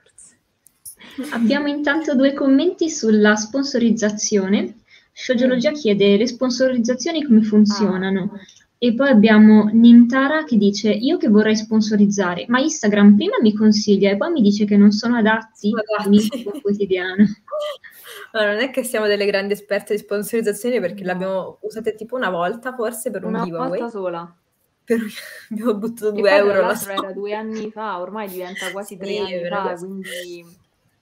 Abbiamo intanto due commenti sulla sponsorizzazione. Shoujoologia mm. chiede le sponsorizzazioni come funzionano. Ah. E poi abbiamo Nintara che dice io che vorrei sponsorizzare, ma Instagram prima mi consiglia e poi mi dice che non sono adatti. Un quotidiano. Allora, non è che siamo delle grandi esperte di sponsorizzazioni perché no. l'abbiamo usata tipo una volta forse per un una giveaway. Una volta sola. Per... abbiamo buttato e due poi, euro. Tra l'altro era due anni fa, ormai diventa quasi sì, tre anni fa, così. quindi...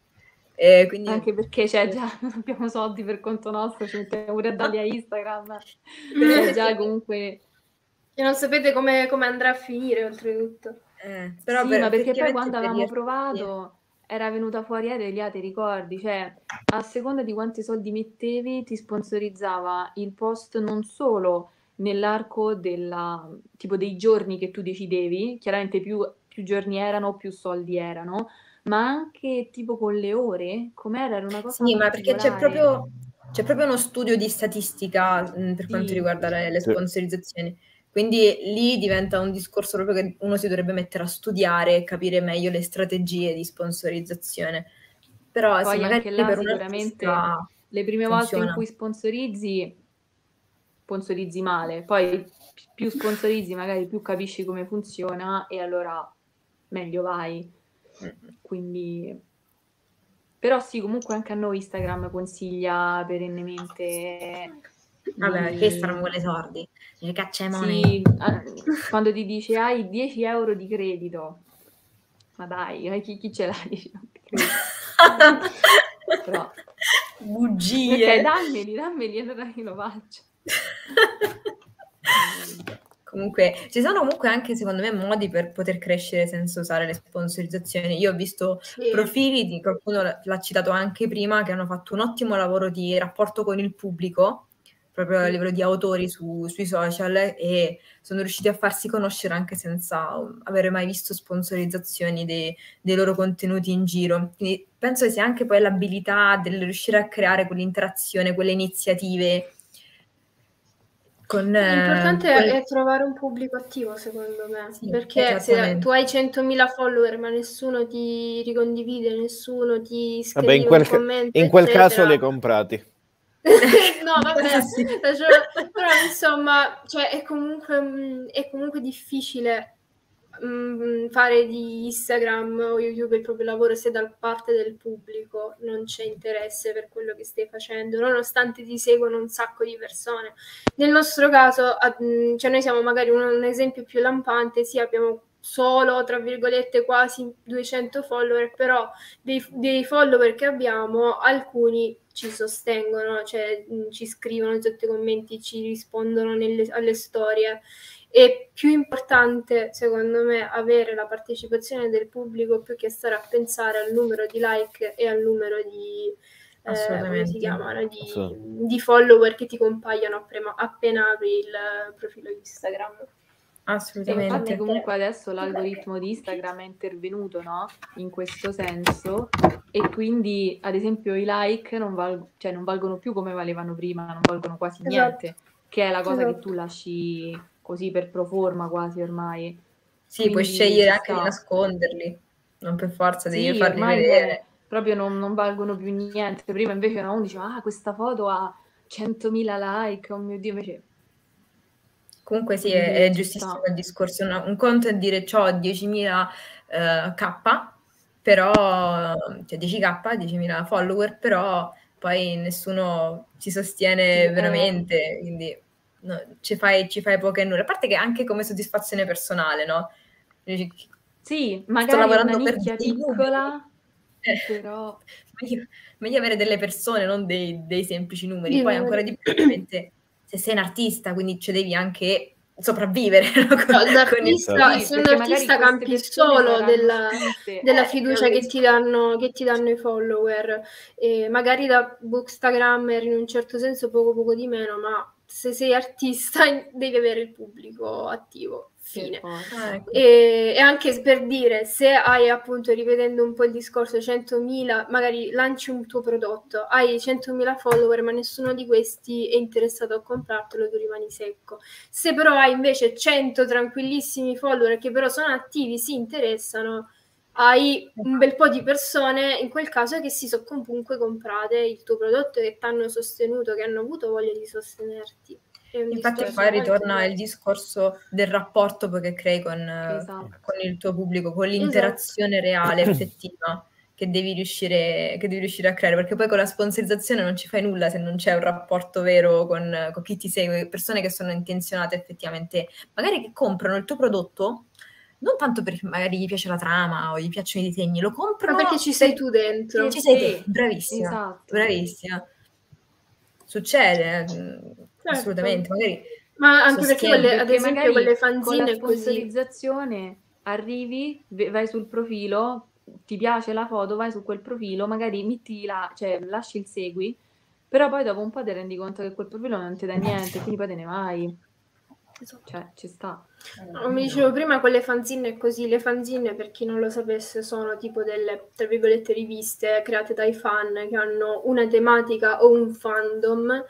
Eh, quindi... Anche perché c'è già, non abbiamo soldi per conto nostro, ci mettiamo pure a darli a Instagram. C'è già comunque... E non sapete come, come andrà a finire, oltretutto. Eh, però sì, per, ma perché poi quando avevamo provato era venuta fuori Elia, ti ricordi? Cioè, a seconda di quanti soldi mettevi, ti sponsorizzava il post non solo nell'arco della, tipo dei giorni che tu decidevi, chiaramente più, più giorni erano, più soldi erano, ma anche tipo con le ore, com'era? Era una cosa sì, ma perché c'è proprio, c'è proprio uno studio di statistica mh, per sì. quanto riguarda le, le sponsorizzazioni. Quindi lì diventa un discorso proprio che uno si dovrebbe mettere a studiare e capire meglio le strategie di sponsorizzazione. Però poi se magari anche là per sicuramente le prime funziona. volte in cui sponsorizzi, sponsorizzi male, poi più sponsorizzi magari più capisci come funziona e allora meglio vai. Quindi... Però sì, comunque anche a noi Instagram consiglia perennemente... Vabbè, di... che Instagram vuole soldi, le cacciamone. Sì, quando ti dice hai dieci euro di credito, ma dai, chi, chi ce l'ha dieci euro di credito? Però... bugie. Ok, dammeli, dammeli, allora io lo faccio. Comunque, ci sono comunque anche secondo me modi per poter crescere senza usare le sponsorizzazioni. Io ho visto sì. profili di qualcuno l'ha citato anche prima che hanno fatto un ottimo lavoro di rapporto con il pubblico, proprio a livello di autori su, sui social, e sono riusciti a farsi conoscere anche senza avere mai visto sponsorizzazioni dei, dei loro contenuti in giro. Quindi penso che sia anche poi l'abilità del riuscire a creare quell'interazione, quelle iniziative. Con, L'importante eh, quel... è trovare un pubblico attivo, secondo me, sì, perché se tu hai centomila follower ma nessuno ti ricondivide, nessuno ti scrive vabbè, in quel, un commento, in quel eccetera. caso li hai comprati. No, vabbè, sì. Però insomma, cioè, è comunque, è comunque difficile mh, fare di Instagram o YouTube il proprio lavoro se da parte del pubblico non c'è interesse per quello che stai facendo, nonostante ti seguono un sacco di persone. Nel nostro caso, mh, cioè noi siamo magari un, un esempio più lampante, sì, abbiamo solo, tra virgolette, quasi duecento follower, però dei, dei follower che abbiamo, alcuni ci sostengono, cioè mh, ci scrivono sotto i commenti, ci rispondono nelle, alle storie. È più importante, secondo me, avere la partecipazione del pubblico più che stare a pensare al numero di like e al numero di, eh, come si chiamano, di, di follower che ti compaiono appena, appena apri il profilo Instagram. Assolutamente. E infatti comunque adesso l'algoritmo di Instagram è intervenuto, no? In questo senso, e quindi ad esempio i like non, val- cioè, non valgono più come valevano prima, non valgono quasi niente, esatto. Che è la cosa esatto. che tu lasci così per pro forma quasi ormai. Sì, quindi puoi scegliere anche sta. di nasconderli, non per forza devi sì, farli ormai vedere. Proprio non, non valgono più niente. Prima invece uno diceva, ah, questa foto ha centomila like, oh mio Dio, invece... Comunque sì, è, è giustissimo il discorso. Un, un conto è dire ho diecimila eh, K, però, cioè dieci K, diecimila follower, però poi nessuno ci sostiene Sì, veramente, quindi no, ci fai, ci fai poco e nulla. A parte che anche come soddisfazione personale, no? Dici, Sì, sto magari è una lavorando per nicchia dei numeri. piccola, Eh, però meglio, meglio avere delle persone, non dei, dei semplici numeri. Di Poi numeri. ancora di più, ovviamente, se sei un artista, quindi ci devi anche sopravvivere, no? Con, No, con il- l'artista, sì, essendo perché magari artista queste campi persone solo saranno della, spinte. della Eh, fiducia che capito? ti danno, che ti danno i follower. E magari da bookstagrammer in un certo senso poco poco di meno, ma se sei artista devi avere il pubblico attivo. Per Fine. forza. Ah, ecco. E, e anche per dire, se hai appunto, ripetendo un po' il discorso, centomila, magari lanci un tuo prodotto, hai centomila follower, ma nessuno di questi è interessato a comprartelo, tu rimani secco. Se però hai invece cento tranquillissimi follower che però sono attivi, si interessano, hai un bel po' di persone in quel caso che si sono comunque comprate il tuo prodotto, che ti hanno sostenuto, che hanno avuto voglia di sostenerti. È un Infatti discorso qua molto ritorna il diverso. discorso del rapporto poi che crei con, eh, Esatto. con il tuo pubblico, con Esatto. l'interazione reale, effettiva, che devi riuscire, che devi riuscire a creare, perché poi con la sponsorizzazione non ci fai nulla se non c'è un rapporto vero con, con chi ti segue, persone che sono intenzionate effettivamente, magari che comprano il tuo prodotto, non tanto perché magari gli piace la trama o gli piacciono i disegni, lo Ma comprano perché ci sei per- tu dentro? Ci sei Sì, te, bravissima, esatto. bravissima. Succede, mm, assolutamente, magari Ma anche perché sostieni. quelle, ad Perché esempio, magari quelle con la fanzine è così. sponsorizzazione arrivi, ve- vai sul profilo, ti piace la foto, vai su quel profilo, magari metti la, cioè lasci il segui, però poi dopo un po' ti rendi conto che quel profilo non ti dà niente, quindi poi te ne vai. Esatto. Cioè, ci sta. Come dicevo prima, con le fanzine è così. Le fanzine, per chi non lo sapesse, sono tipo delle, tra virgolette, riviste create dai fan che hanno una tematica o un fandom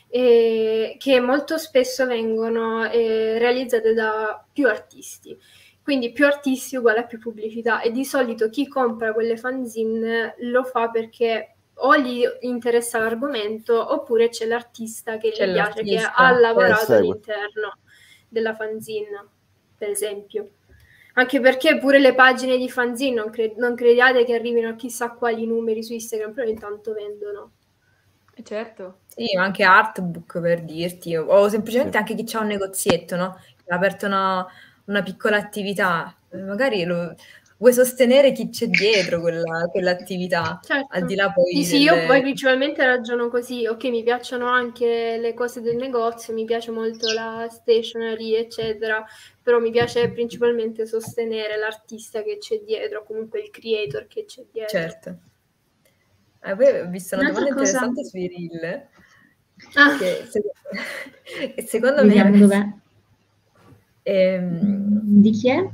e che molto spesso vengono eh, realizzate da più artisti. Quindi più artisti uguale a più pubblicità e di solito chi compra quelle fanzine lo fa perché o gli interessa l'argomento oppure c'è l'artista che C'è gli piace, che l'artista, ha lavorato segue. all'interno della fanzine, per esempio. Anche perché pure le pagine di fanzine non, cre- non crediate che arrivino a chissà quali numeri su Instagram, però intanto vendono. E certo. Sì, ma anche artbook per dirti, o, o semplicemente Sì. anche chi ha un negozietto, no? Che ha aperto una, una piccola attività, eh, magari lo, vuoi sostenere chi c'è dietro quella, quell'attività, Certo. al di là poi Sì, sì, io delle... poi principalmente ragiono così, ok, mi piacciono anche le cose del negozio, mi piace molto la stationery, eccetera, però mi piace principalmente sostenere l'artista che c'è dietro, comunque il creator che c'è dietro. Certo. Eh, poi ho visto una Un'altra domanda cosa- interessante sui reel, Ah, che se- che secondo Vediamo me... dov'è. ehm, Di chi è?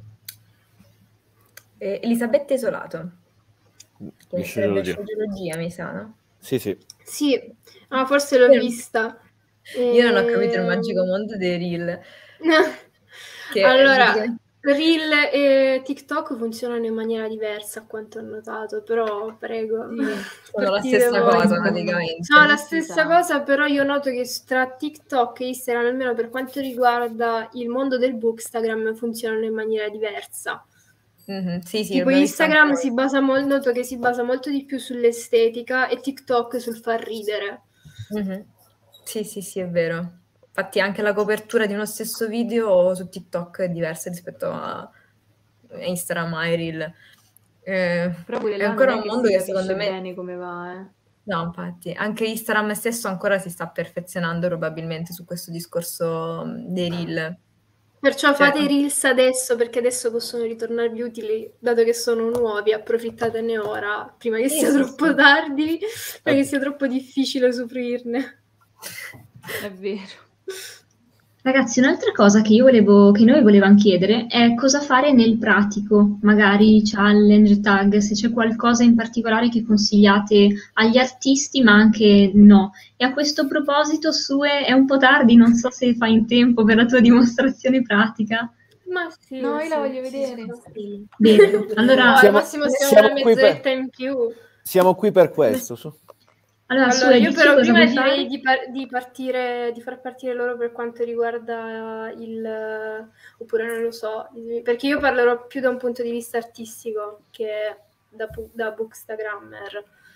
eh, Elisabetta Isolato, che Di sarebbe sciologia. sciologia, mi sa, no? Sì, sì. sì, ah, forse l'ho Io- vista. Io non ho capito il Ehm, magico mondo dei reel. Che Allora, praticamente- Reel e TikTok funzionano in maniera diversa, a quanto ho notato, però prego. Sì, sono la partite stessa voi. cosa praticamente. No, la Si stessa sa. cosa, però io noto che tra TikTok e Instagram, almeno per quanto riguarda il mondo del bookstagram, funzionano in maniera diversa. Mhm, sì, sì, Tipo l'abbiamo visto Instagram anche si basa molto, noto che si basa molto di più sull'estetica e TikTok sul far ridere. noi. Mhm. Sì, sì, sì, è vero. Infatti anche la copertura di uno stesso video su TikTok è diversa rispetto a Instagram, ai reel. Eh, Però pure è là ancora non è un che mondo si che capisce secondo me... bene come va, eh. No, infatti, anche Instagram stesso ancora si sta perfezionando probabilmente su questo discorso mh, dei reel. Perciò Cioè, fate i reels adesso, perché adesso possono ritornarvi utili, dato che sono nuovi, approfittatene ora, prima che Sì, sia sì, troppo sì. tardi, prima che Eh. sia troppo difficile usufruirne. È vero. Ragazzi, un'altra cosa che io volevo, che noi volevamo chiedere è cosa fare nel pratico, magari challenge, tag, se c'è qualcosa in particolare che consigliate agli artisti, ma anche no. E a questo proposito, Sue, è un po' tardi, non so se fai in tempo per la tua dimostrazione pratica. Ma sì, No, io sì, la voglio sì, vedere. sì. Bene, allora, No, al Siamo- massimo stiamo siamo una qui per- mezz'oretta in più. Siamo qui per questo. Su. allora, Allora, Sue, io dici però cosa prima vuoi direi fare? di, par- di partire, di far partire loro per quanto riguarda il, oppure non lo so, perché io parlerò più da un punto di vista artistico che da, pu- da bookstagrammer.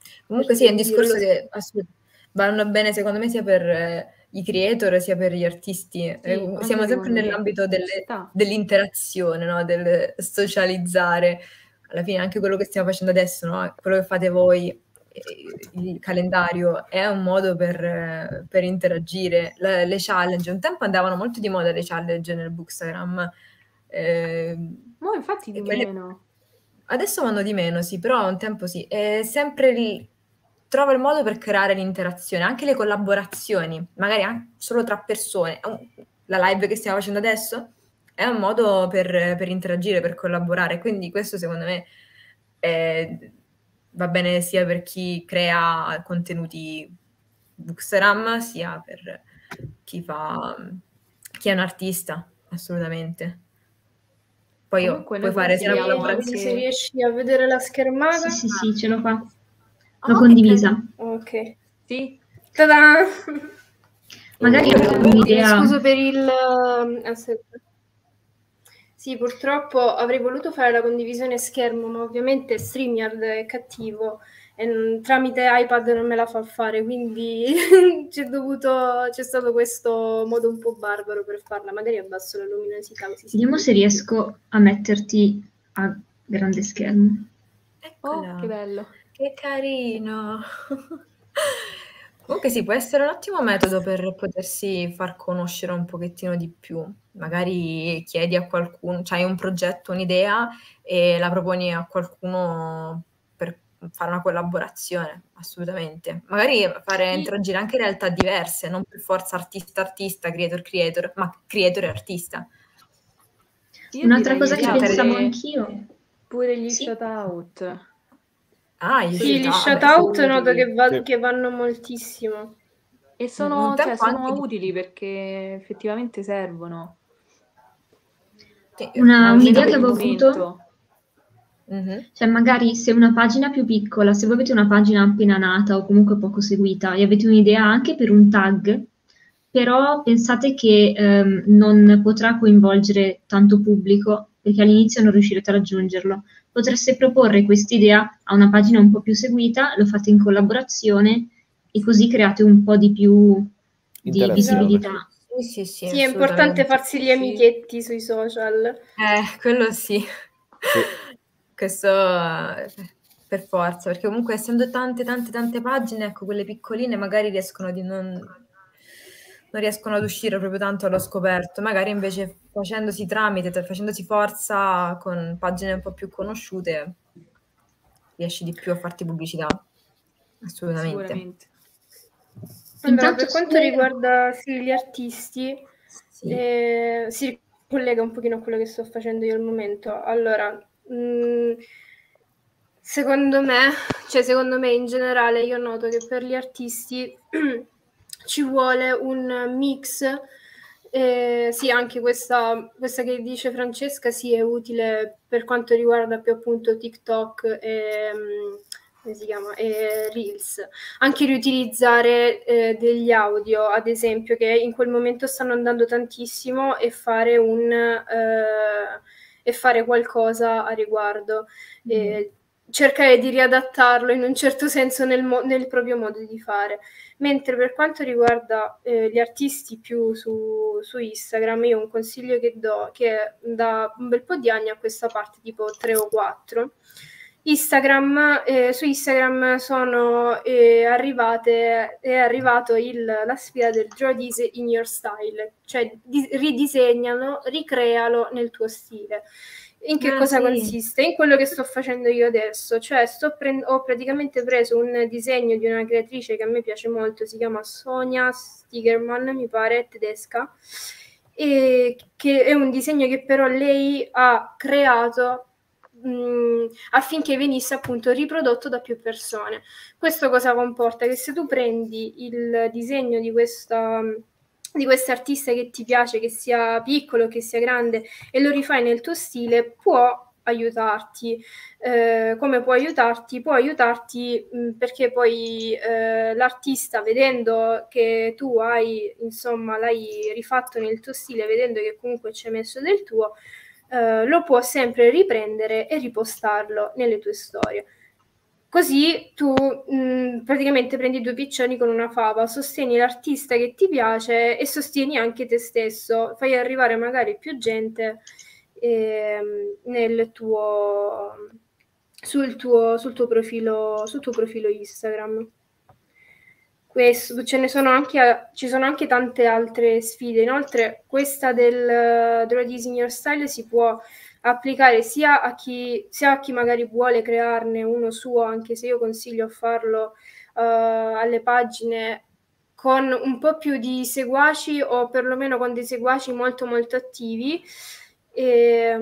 Comunque sì, è un discorso che assolutamente vanno bene secondo me sia per eh, i creator sia per gli artisti. Sì, Eh, anche siamo sempre secondo me. nell'ambito Ci delle- sta. dell'interazione, no? Del socializzare. Alla fine anche quello che stiamo facendo adesso, no? Quello che fate voi, eh, il calendario, è un modo per, eh, per interagire. Le, le challenge, un tempo andavano molto di moda le challenge nel Bookstagram. Eh, Mo' infatti di e quelle- meno. Adesso vanno di meno, sì, però un tempo sì. È sempre lì. Trova il modo per creare l'interazione, anche le collaborazioni, magari anche solo tra persone. Un- La live che stiamo facendo adesso è un modo per, per interagire, per collaborare. Quindi questo secondo me è- va bene sia per chi crea contenuti Bookstagram, sia per chi fa, chi è un artista, assolutamente. Poi io- Comunque puoi noi fare sia la consigliamo collaborazione. Se anche... riesci a vedere la schermata. Sì, sì, sì, ce l'ho qua. Ah, L'ho che condivisa. Ok. Sì? Ta-da! Magari Oh. ho un'idea. Scuso per il... ehm, aspetta. Sì, purtroppo avrei voluto fare la condivisione schermo, ma ovviamente StreamYard è cattivo e non- tramite iPad non me la fa fare, quindi c'è dovuto, c'è stato questo modo un po' barbaro per farla. Magari abbasso la luminosità così si Vediamo vede se di più. riesco a metterti a grande schermo. Eccola. Oh, che bello. Che carino. Comunque sì, può essere un ottimo metodo per potersi far conoscere un pochettino di più. Magari chiedi a qualcuno, c'hai un progetto, un'idea e la proponi a qualcuno per fare una collaborazione, assolutamente. Magari fare Sì. interagire anche realtà diverse, non per forza artista-artista, creator-creator, ma creator e artista. Io Un'altra direi cosa di che cercare pensavo di- anch'io. pure gli Sì. shout out. Ah, gli Sì, gli shout-out, shout out Utili. noto che, va- Sì. che vanno moltissimo. E Un sono, tempo cioè, sono anche di- utili perché effettivamente servono. Sì, Una- Almeno un'idea per che il avevo avuto, momento. Mhm. cioè magari se una pagina più piccola, se voi avete una pagina appena nata o comunque poco seguita e avete un'idea anche per un tag, però pensate che ehm, non potrà coinvolgere tanto pubblico perché all'inizio non riuscirete a raggiungerlo. Potreste proporre quest'idea a una pagina un po' più seguita, lo fate in collaborazione e così create un po' di più di Interazione. visibilità. Sì, sì, sì, Sì, è importante assolutamente. farsi gli Sì. amichetti sui social. Eh, quello sì. Sì. Questo eh, per forza, perché comunque essendo tante, tante, tante pagine, ecco, quelle piccoline magari riescono di non, non riescono ad uscire proprio tanto allo scoperto. Magari invece facendosi tramite, tra- facendosi forza con pagine un po' più conosciute, riesci di più a farti pubblicità. Assolutamente. Sicuramente. Allora, Intanto per quanto su- riguarda sì, gli artisti, Sì. eh, si collega un pochino a quello che sto facendo io al momento. Allora, mh, secondo me, cioè secondo me in generale, io noto che per gli artisti ci vuole un mix. Eh, sì, anche questa, questa che dice Francesca, sì, è utile per quanto riguarda più appunto TikTok e, mh, come si chiama? E Reels. Anche riutilizzare eh, degli audio, ad esempio, che in quel momento stanno andando tantissimo e fare un eh, e fare qualcosa a riguardo. E cercare di riadattarlo in un certo senso nel, mo- nel proprio modo di fare. Mentre per quanto riguarda eh, gli artisti più su, su Instagram, io un consiglio che do, che da un bel po' di anni a questa parte, tipo tre o quattro, Instagram, eh, su Instagram sono eh, arrivate, è arrivato il, la sfida del Draw This in Your Style, cioè di, ridisegnalo, ricrealo nel tuo stile. In che Ah, cosa sì. consiste? In quello che sto facendo io adesso, cioè sto pre- ho praticamente preso un disegno di una creatrice che a me piace molto, si chiama Sonia Stigerman, mi pare, è tedesca, e che è un disegno che però lei ha creato mh, affinché venisse appunto riprodotto da più persone. Questo cosa comporta? Che se tu prendi il disegno di questa di questo artista che ti piace, che sia piccolo, che sia grande, e lo rifai nel tuo stile, può aiutarti. Eh, come può aiutarti? Può aiutarti mh, perché poi eh, l'artista, vedendo che tu hai, insomma, l'hai rifatto nel tuo stile, vedendo che comunque ci hai messo del tuo, eh, lo può sempre riprendere e ripostarlo nelle tue storie. Così tu mh, praticamente prendi due piccioni con una fava, sostieni l'artista che ti piace e sostieni anche te stesso, fai arrivare magari più gente ehm, nel tuo, sul tuo, sul tuo profilo, sul tuo profilo Instagram. Questo, ce ne sono anche, ci sono anche tante altre sfide. Inoltre, questa del Draw This in Your Style si può applicare sia a chi, sia a chi magari vuole crearne uno suo, anche se io consiglio a farlo uh, alle pagine con un po' più di seguaci o perlomeno con dei seguaci molto molto attivi e,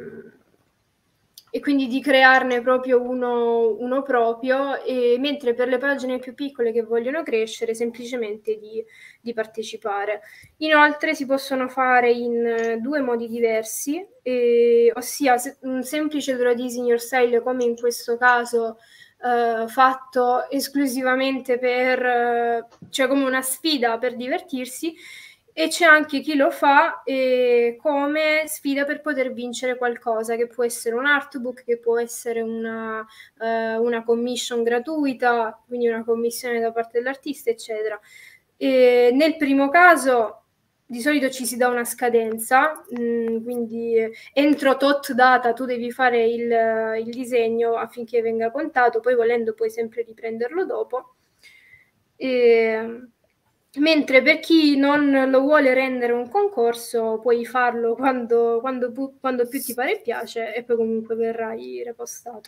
e quindi di crearne proprio uno, uno proprio, e mentre per le pagine più piccole che vogliono crescere semplicemente di, di partecipare. Inoltre si possono fare in due modi diversi, eh, ossia un semplice Draw This in Your Style come in questo caso eh, fatto esclusivamente per, eh, cioè come una sfida per divertirsi, e c'è anche chi lo fa eh, come sfida per poter vincere qualcosa, che può essere un artbook, che può essere una, uh, una commission gratuita, quindi una commissione da parte dell'artista, eccetera. E nel primo caso di solito ci si dà una scadenza, mh, quindi entro tot data tu devi fare il, il disegno affinché venga contato, poi volendo puoi sempre riprenderlo dopo. E... Mentre per chi non lo vuole rendere un concorso, puoi farlo quando, quando, quando più ti pare e piace, e poi comunque verrai repostato.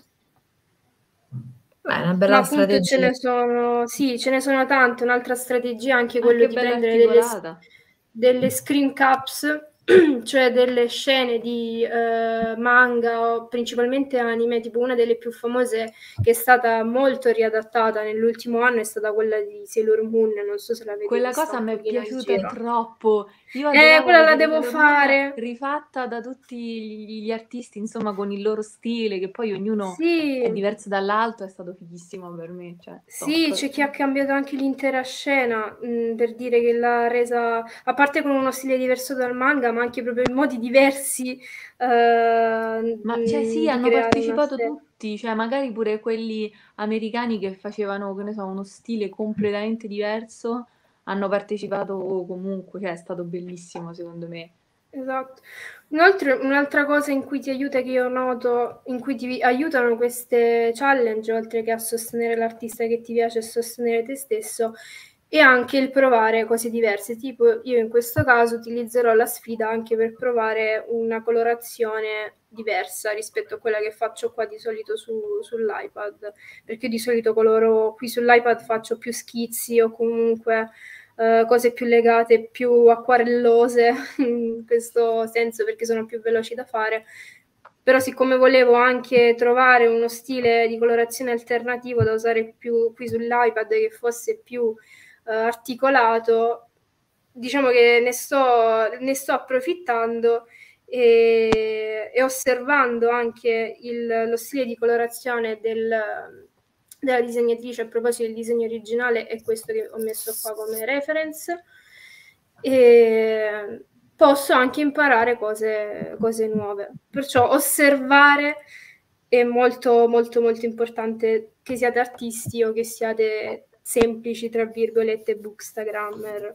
Beh, una bella Ma appunto strategia. ce ne sono, sì, ce ne sono tante. Un'altra strategia è anche Ah, quello che di bella prendere delle, articolata. delle screen caps, cioè delle scene di eh, manga o principalmente anime, tipo una delle più famose che è stata molto riadattata nell'ultimo anno è stata quella di Sailor Moon, non so se l'avete Quella vista cosa un mi è pochino in piaciuta giro. troppo. Io Eh, adoravo quella la vedere devo Sailor Moon fare. rifatta da tutti gli, gli artisti, insomma, con il loro stile, che poi ognuno Sì. è diverso dall'altro, è stato fighissimo per me. Cioè, Sì, top. c'è chi ha cambiato anche l'intera scena, mh, per dire che l'ha resa, a parte con uno stile diverso dal manga, ma anche proprio in modi diversi, eh, Ma cioè sì, mh, di hanno creare una partecipato scena. tutti, cioè magari pure quelli americani che facevano, che ne so, uno stile completamente diverso, hanno partecipato comunque, cioè è stato bellissimo secondo me. Esatto. Inoltre, un'altra cosa in cui ti aiuta, che io noto, in cui ti aiutano queste challenge, oltre che a sostenere l'artista che ti piace e sostenere te stesso, è anche il provare cose diverse. Tipo, io in questo caso utilizzerò la sfida anche per provare una colorazione diversa rispetto a quella che faccio qua di solito su, sull'iPad, perché di solito coloro qui sull'iPad faccio più schizzi o comunque Uh, cose più legate, più acquarellose in questo senso, perché sono più veloci da fare. Però siccome volevo anche trovare uno stile di colorazione alternativo da usare più qui sull'iPad, che fosse più uh, articolato, diciamo che ne sto, ne sto approfittando e, e osservando anche il, lo stile di colorazione del della disegnatrice. A proposito del disegno originale, è questo che ho messo qua come reference, e posso anche imparare cose, cose nuove. Perciò osservare è molto molto molto importante, che siate artisti o che siate semplici, tra virgolette, bookstagrammer.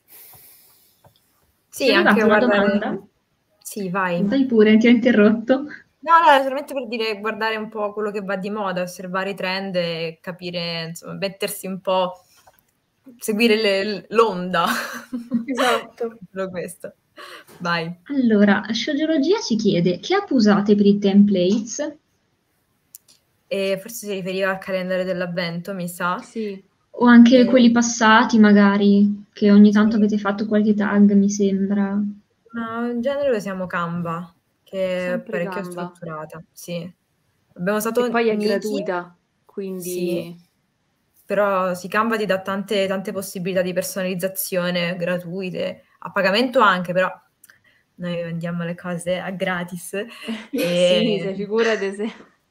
Sì, È anche arrivata una guardare... domanda. Sì, vai. Vai pure, ti ho interrotto. No, no, solamente per dire, guardare un po' quello che va di moda, osservare i trend e capire, insomma, mettersi un po', seguire le- l'onda. Esatto. Solo questo. Vai. Allora, Shoujoologia ci chiede che app usate per i templates? E forse si riferiva al calendario dell'avvento, mi sa. Sì. O anche Eh, quelli passati, magari, che ogni tanto sì. avete fatto qualche tag, mi sembra. No, in genere usiamo Canva, che è Sempre parecchio Canva. strutturata. Sì. Abbiamo usato E poi è Niki, gratuita, quindi... sì. Però sì, Canva ti dà tante, tante possibilità di personalizzazione gratuite, a pagamento anche, però noi vendiamo le cose a gratis. Sì, E... sei figurate se...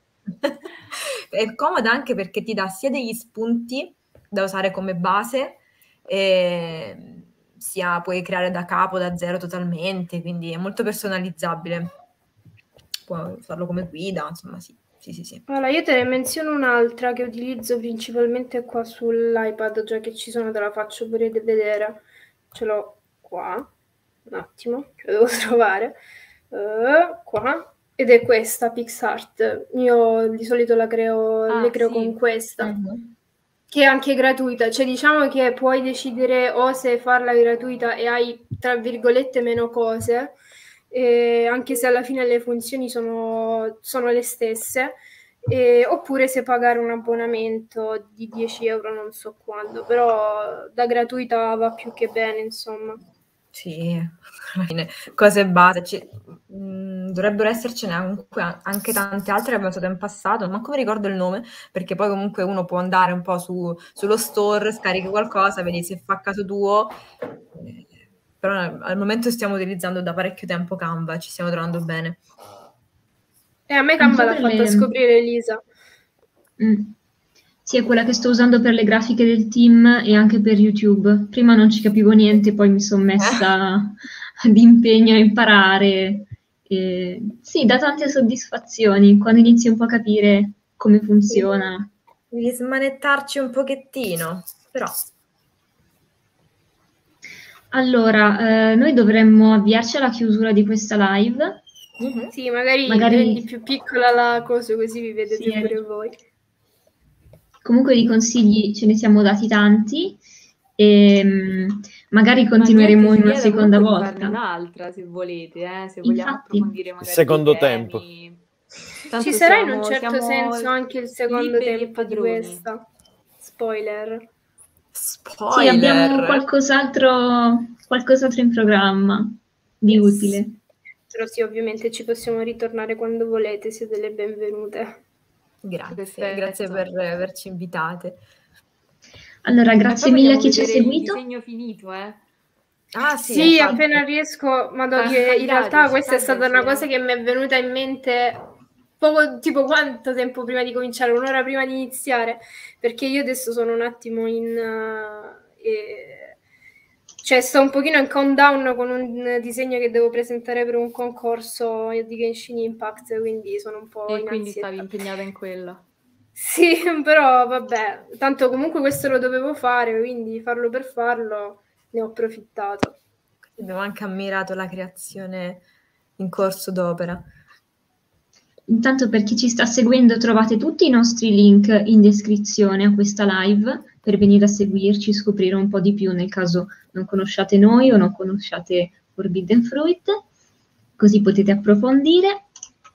È comoda anche perché ti dà sia degli spunti da usare come base, e sia puoi creare da capo, da zero totalmente, quindi è molto personalizzabile. Puoi usarlo come guida, insomma sì, Sì, sì, sì. Allora, io te ne menziono un'altra che utilizzo principalmente qua sull'iPad, già che ci sono, te la faccio pure vedere. Ce l'ho qua, un attimo, che lo devo trovare. Uh, qua, ed è questa, PixArt. Io di solito la creo, Ah, le creo sì. con questa, Mhm. che è anche gratuita. Cioè, diciamo che puoi decidere o se farla gratuita e hai, tra virgolette, meno cose, eh, anche se alla fine le funzioni sono, sono le stesse, eh, oppure se pagare un abbonamento di dieci euro non so quando, però da gratuita va più che bene, insomma. Sì, alla fine cose base, ci- mh, dovrebbero essercene comunque anche tante altre che abbiamo usato in passato, ma come ricordo il nome, perché poi comunque uno può andare un po' su, sullo store, scarichi qualcosa, vedi se fa caso tuo, eh, però al momento stiamo utilizzando da parecchio tempo Canva e ci stiamo trovando bene. E a me Canva l'ha per fatta le- scoprire Elisa. Mm. Sì, è quella che sto usando per le grafiche del team e anche per YouTube. Prima non ci capivo niente, poi mi sono messa d'impegno a imparare. E sì, dà tante soddisfazioni quando inizi un po' a capire come funziona. Devi smanettarci un pochettino, però Allora, eh, noi dovremmo avviarci alla chiusura di questa live. Mhm. Sì, magari, Magari- rendi più piccola la cosa, così vi vedete Sì, hai pure ragione. voi. Comunque di consigli ce ne siamo dati tanti e mm, magari continueremo Ma niente, in una ci viene seconda comunque di farne volta. un'altra se volete, eh, se vogliamo Infatti. approfondire magari Secondo dei temi. tempo. Tanto Ci sarà in siamo- un certo siamo senso anche il secondo liberi e tempo di padroni. questa. Spoiler. Spoiler! Sì, abbiamo qualcos'altro, qualcos'altro in programma di Yes. utile. Però sì, ovviamente ci possiamo ritornare quando volete, siete le benvenute. Grazie, Perfetto. grazie per averci invitate. Allora, E grazie poi mille a vogliamo chi ci ha vedere il seguito. disegno finito, eh. Ah sì, Sì, infatti. appena riesco, madò, che in Tagliateci, realtà questa è stata una tagliaci, cosa eh. che mi è venuta in mente poco, tipo quanto tempo prima di cominciare, un'ora prima di iniziare, perché io adesso sono un attimo in... uh, eh, cioè sto un pochino in countdown con un disegno che devo presentare per un concorso di Genshin Impact, quindi sono un po' E in quindi ansietta. stavi impegnata in quello. Sì, però vabbè, tanto comunque questo lo dovevo fare, quindi farlo per farlo ne ho approfittato. Abbiamo anche ammirato la creazione in corso d'opera. Intanto per chi ci sta seguendo trovate tutti i nostri link in descrizione a questa live per venire a seguirci, scoprire un po' di più nel caso non conosciate noi o non conosciate Forbidden Fruit, così potete approfondire.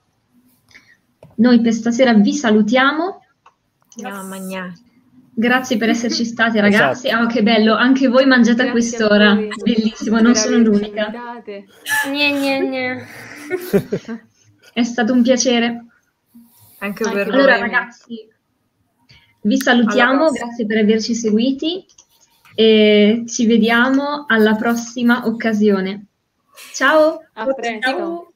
Noi per stasera vi salutiamo. Andiamo a mangiare. Grazie per esserci state ragazzi. Esatto. Ah, che bello, anche voi mangiate a Grazie a quest'ora. voi Bellissimo, per non sono averci l'unica. invitate. Gne, gne, gne. È stato un piacere. Anche Anche per per noi. Allora me. ragazzi, vi salutiamo, Alla prossima. grazie per averci seguiti e ci vediamo alla prossima occasione. Ciao! A presto. Ciao.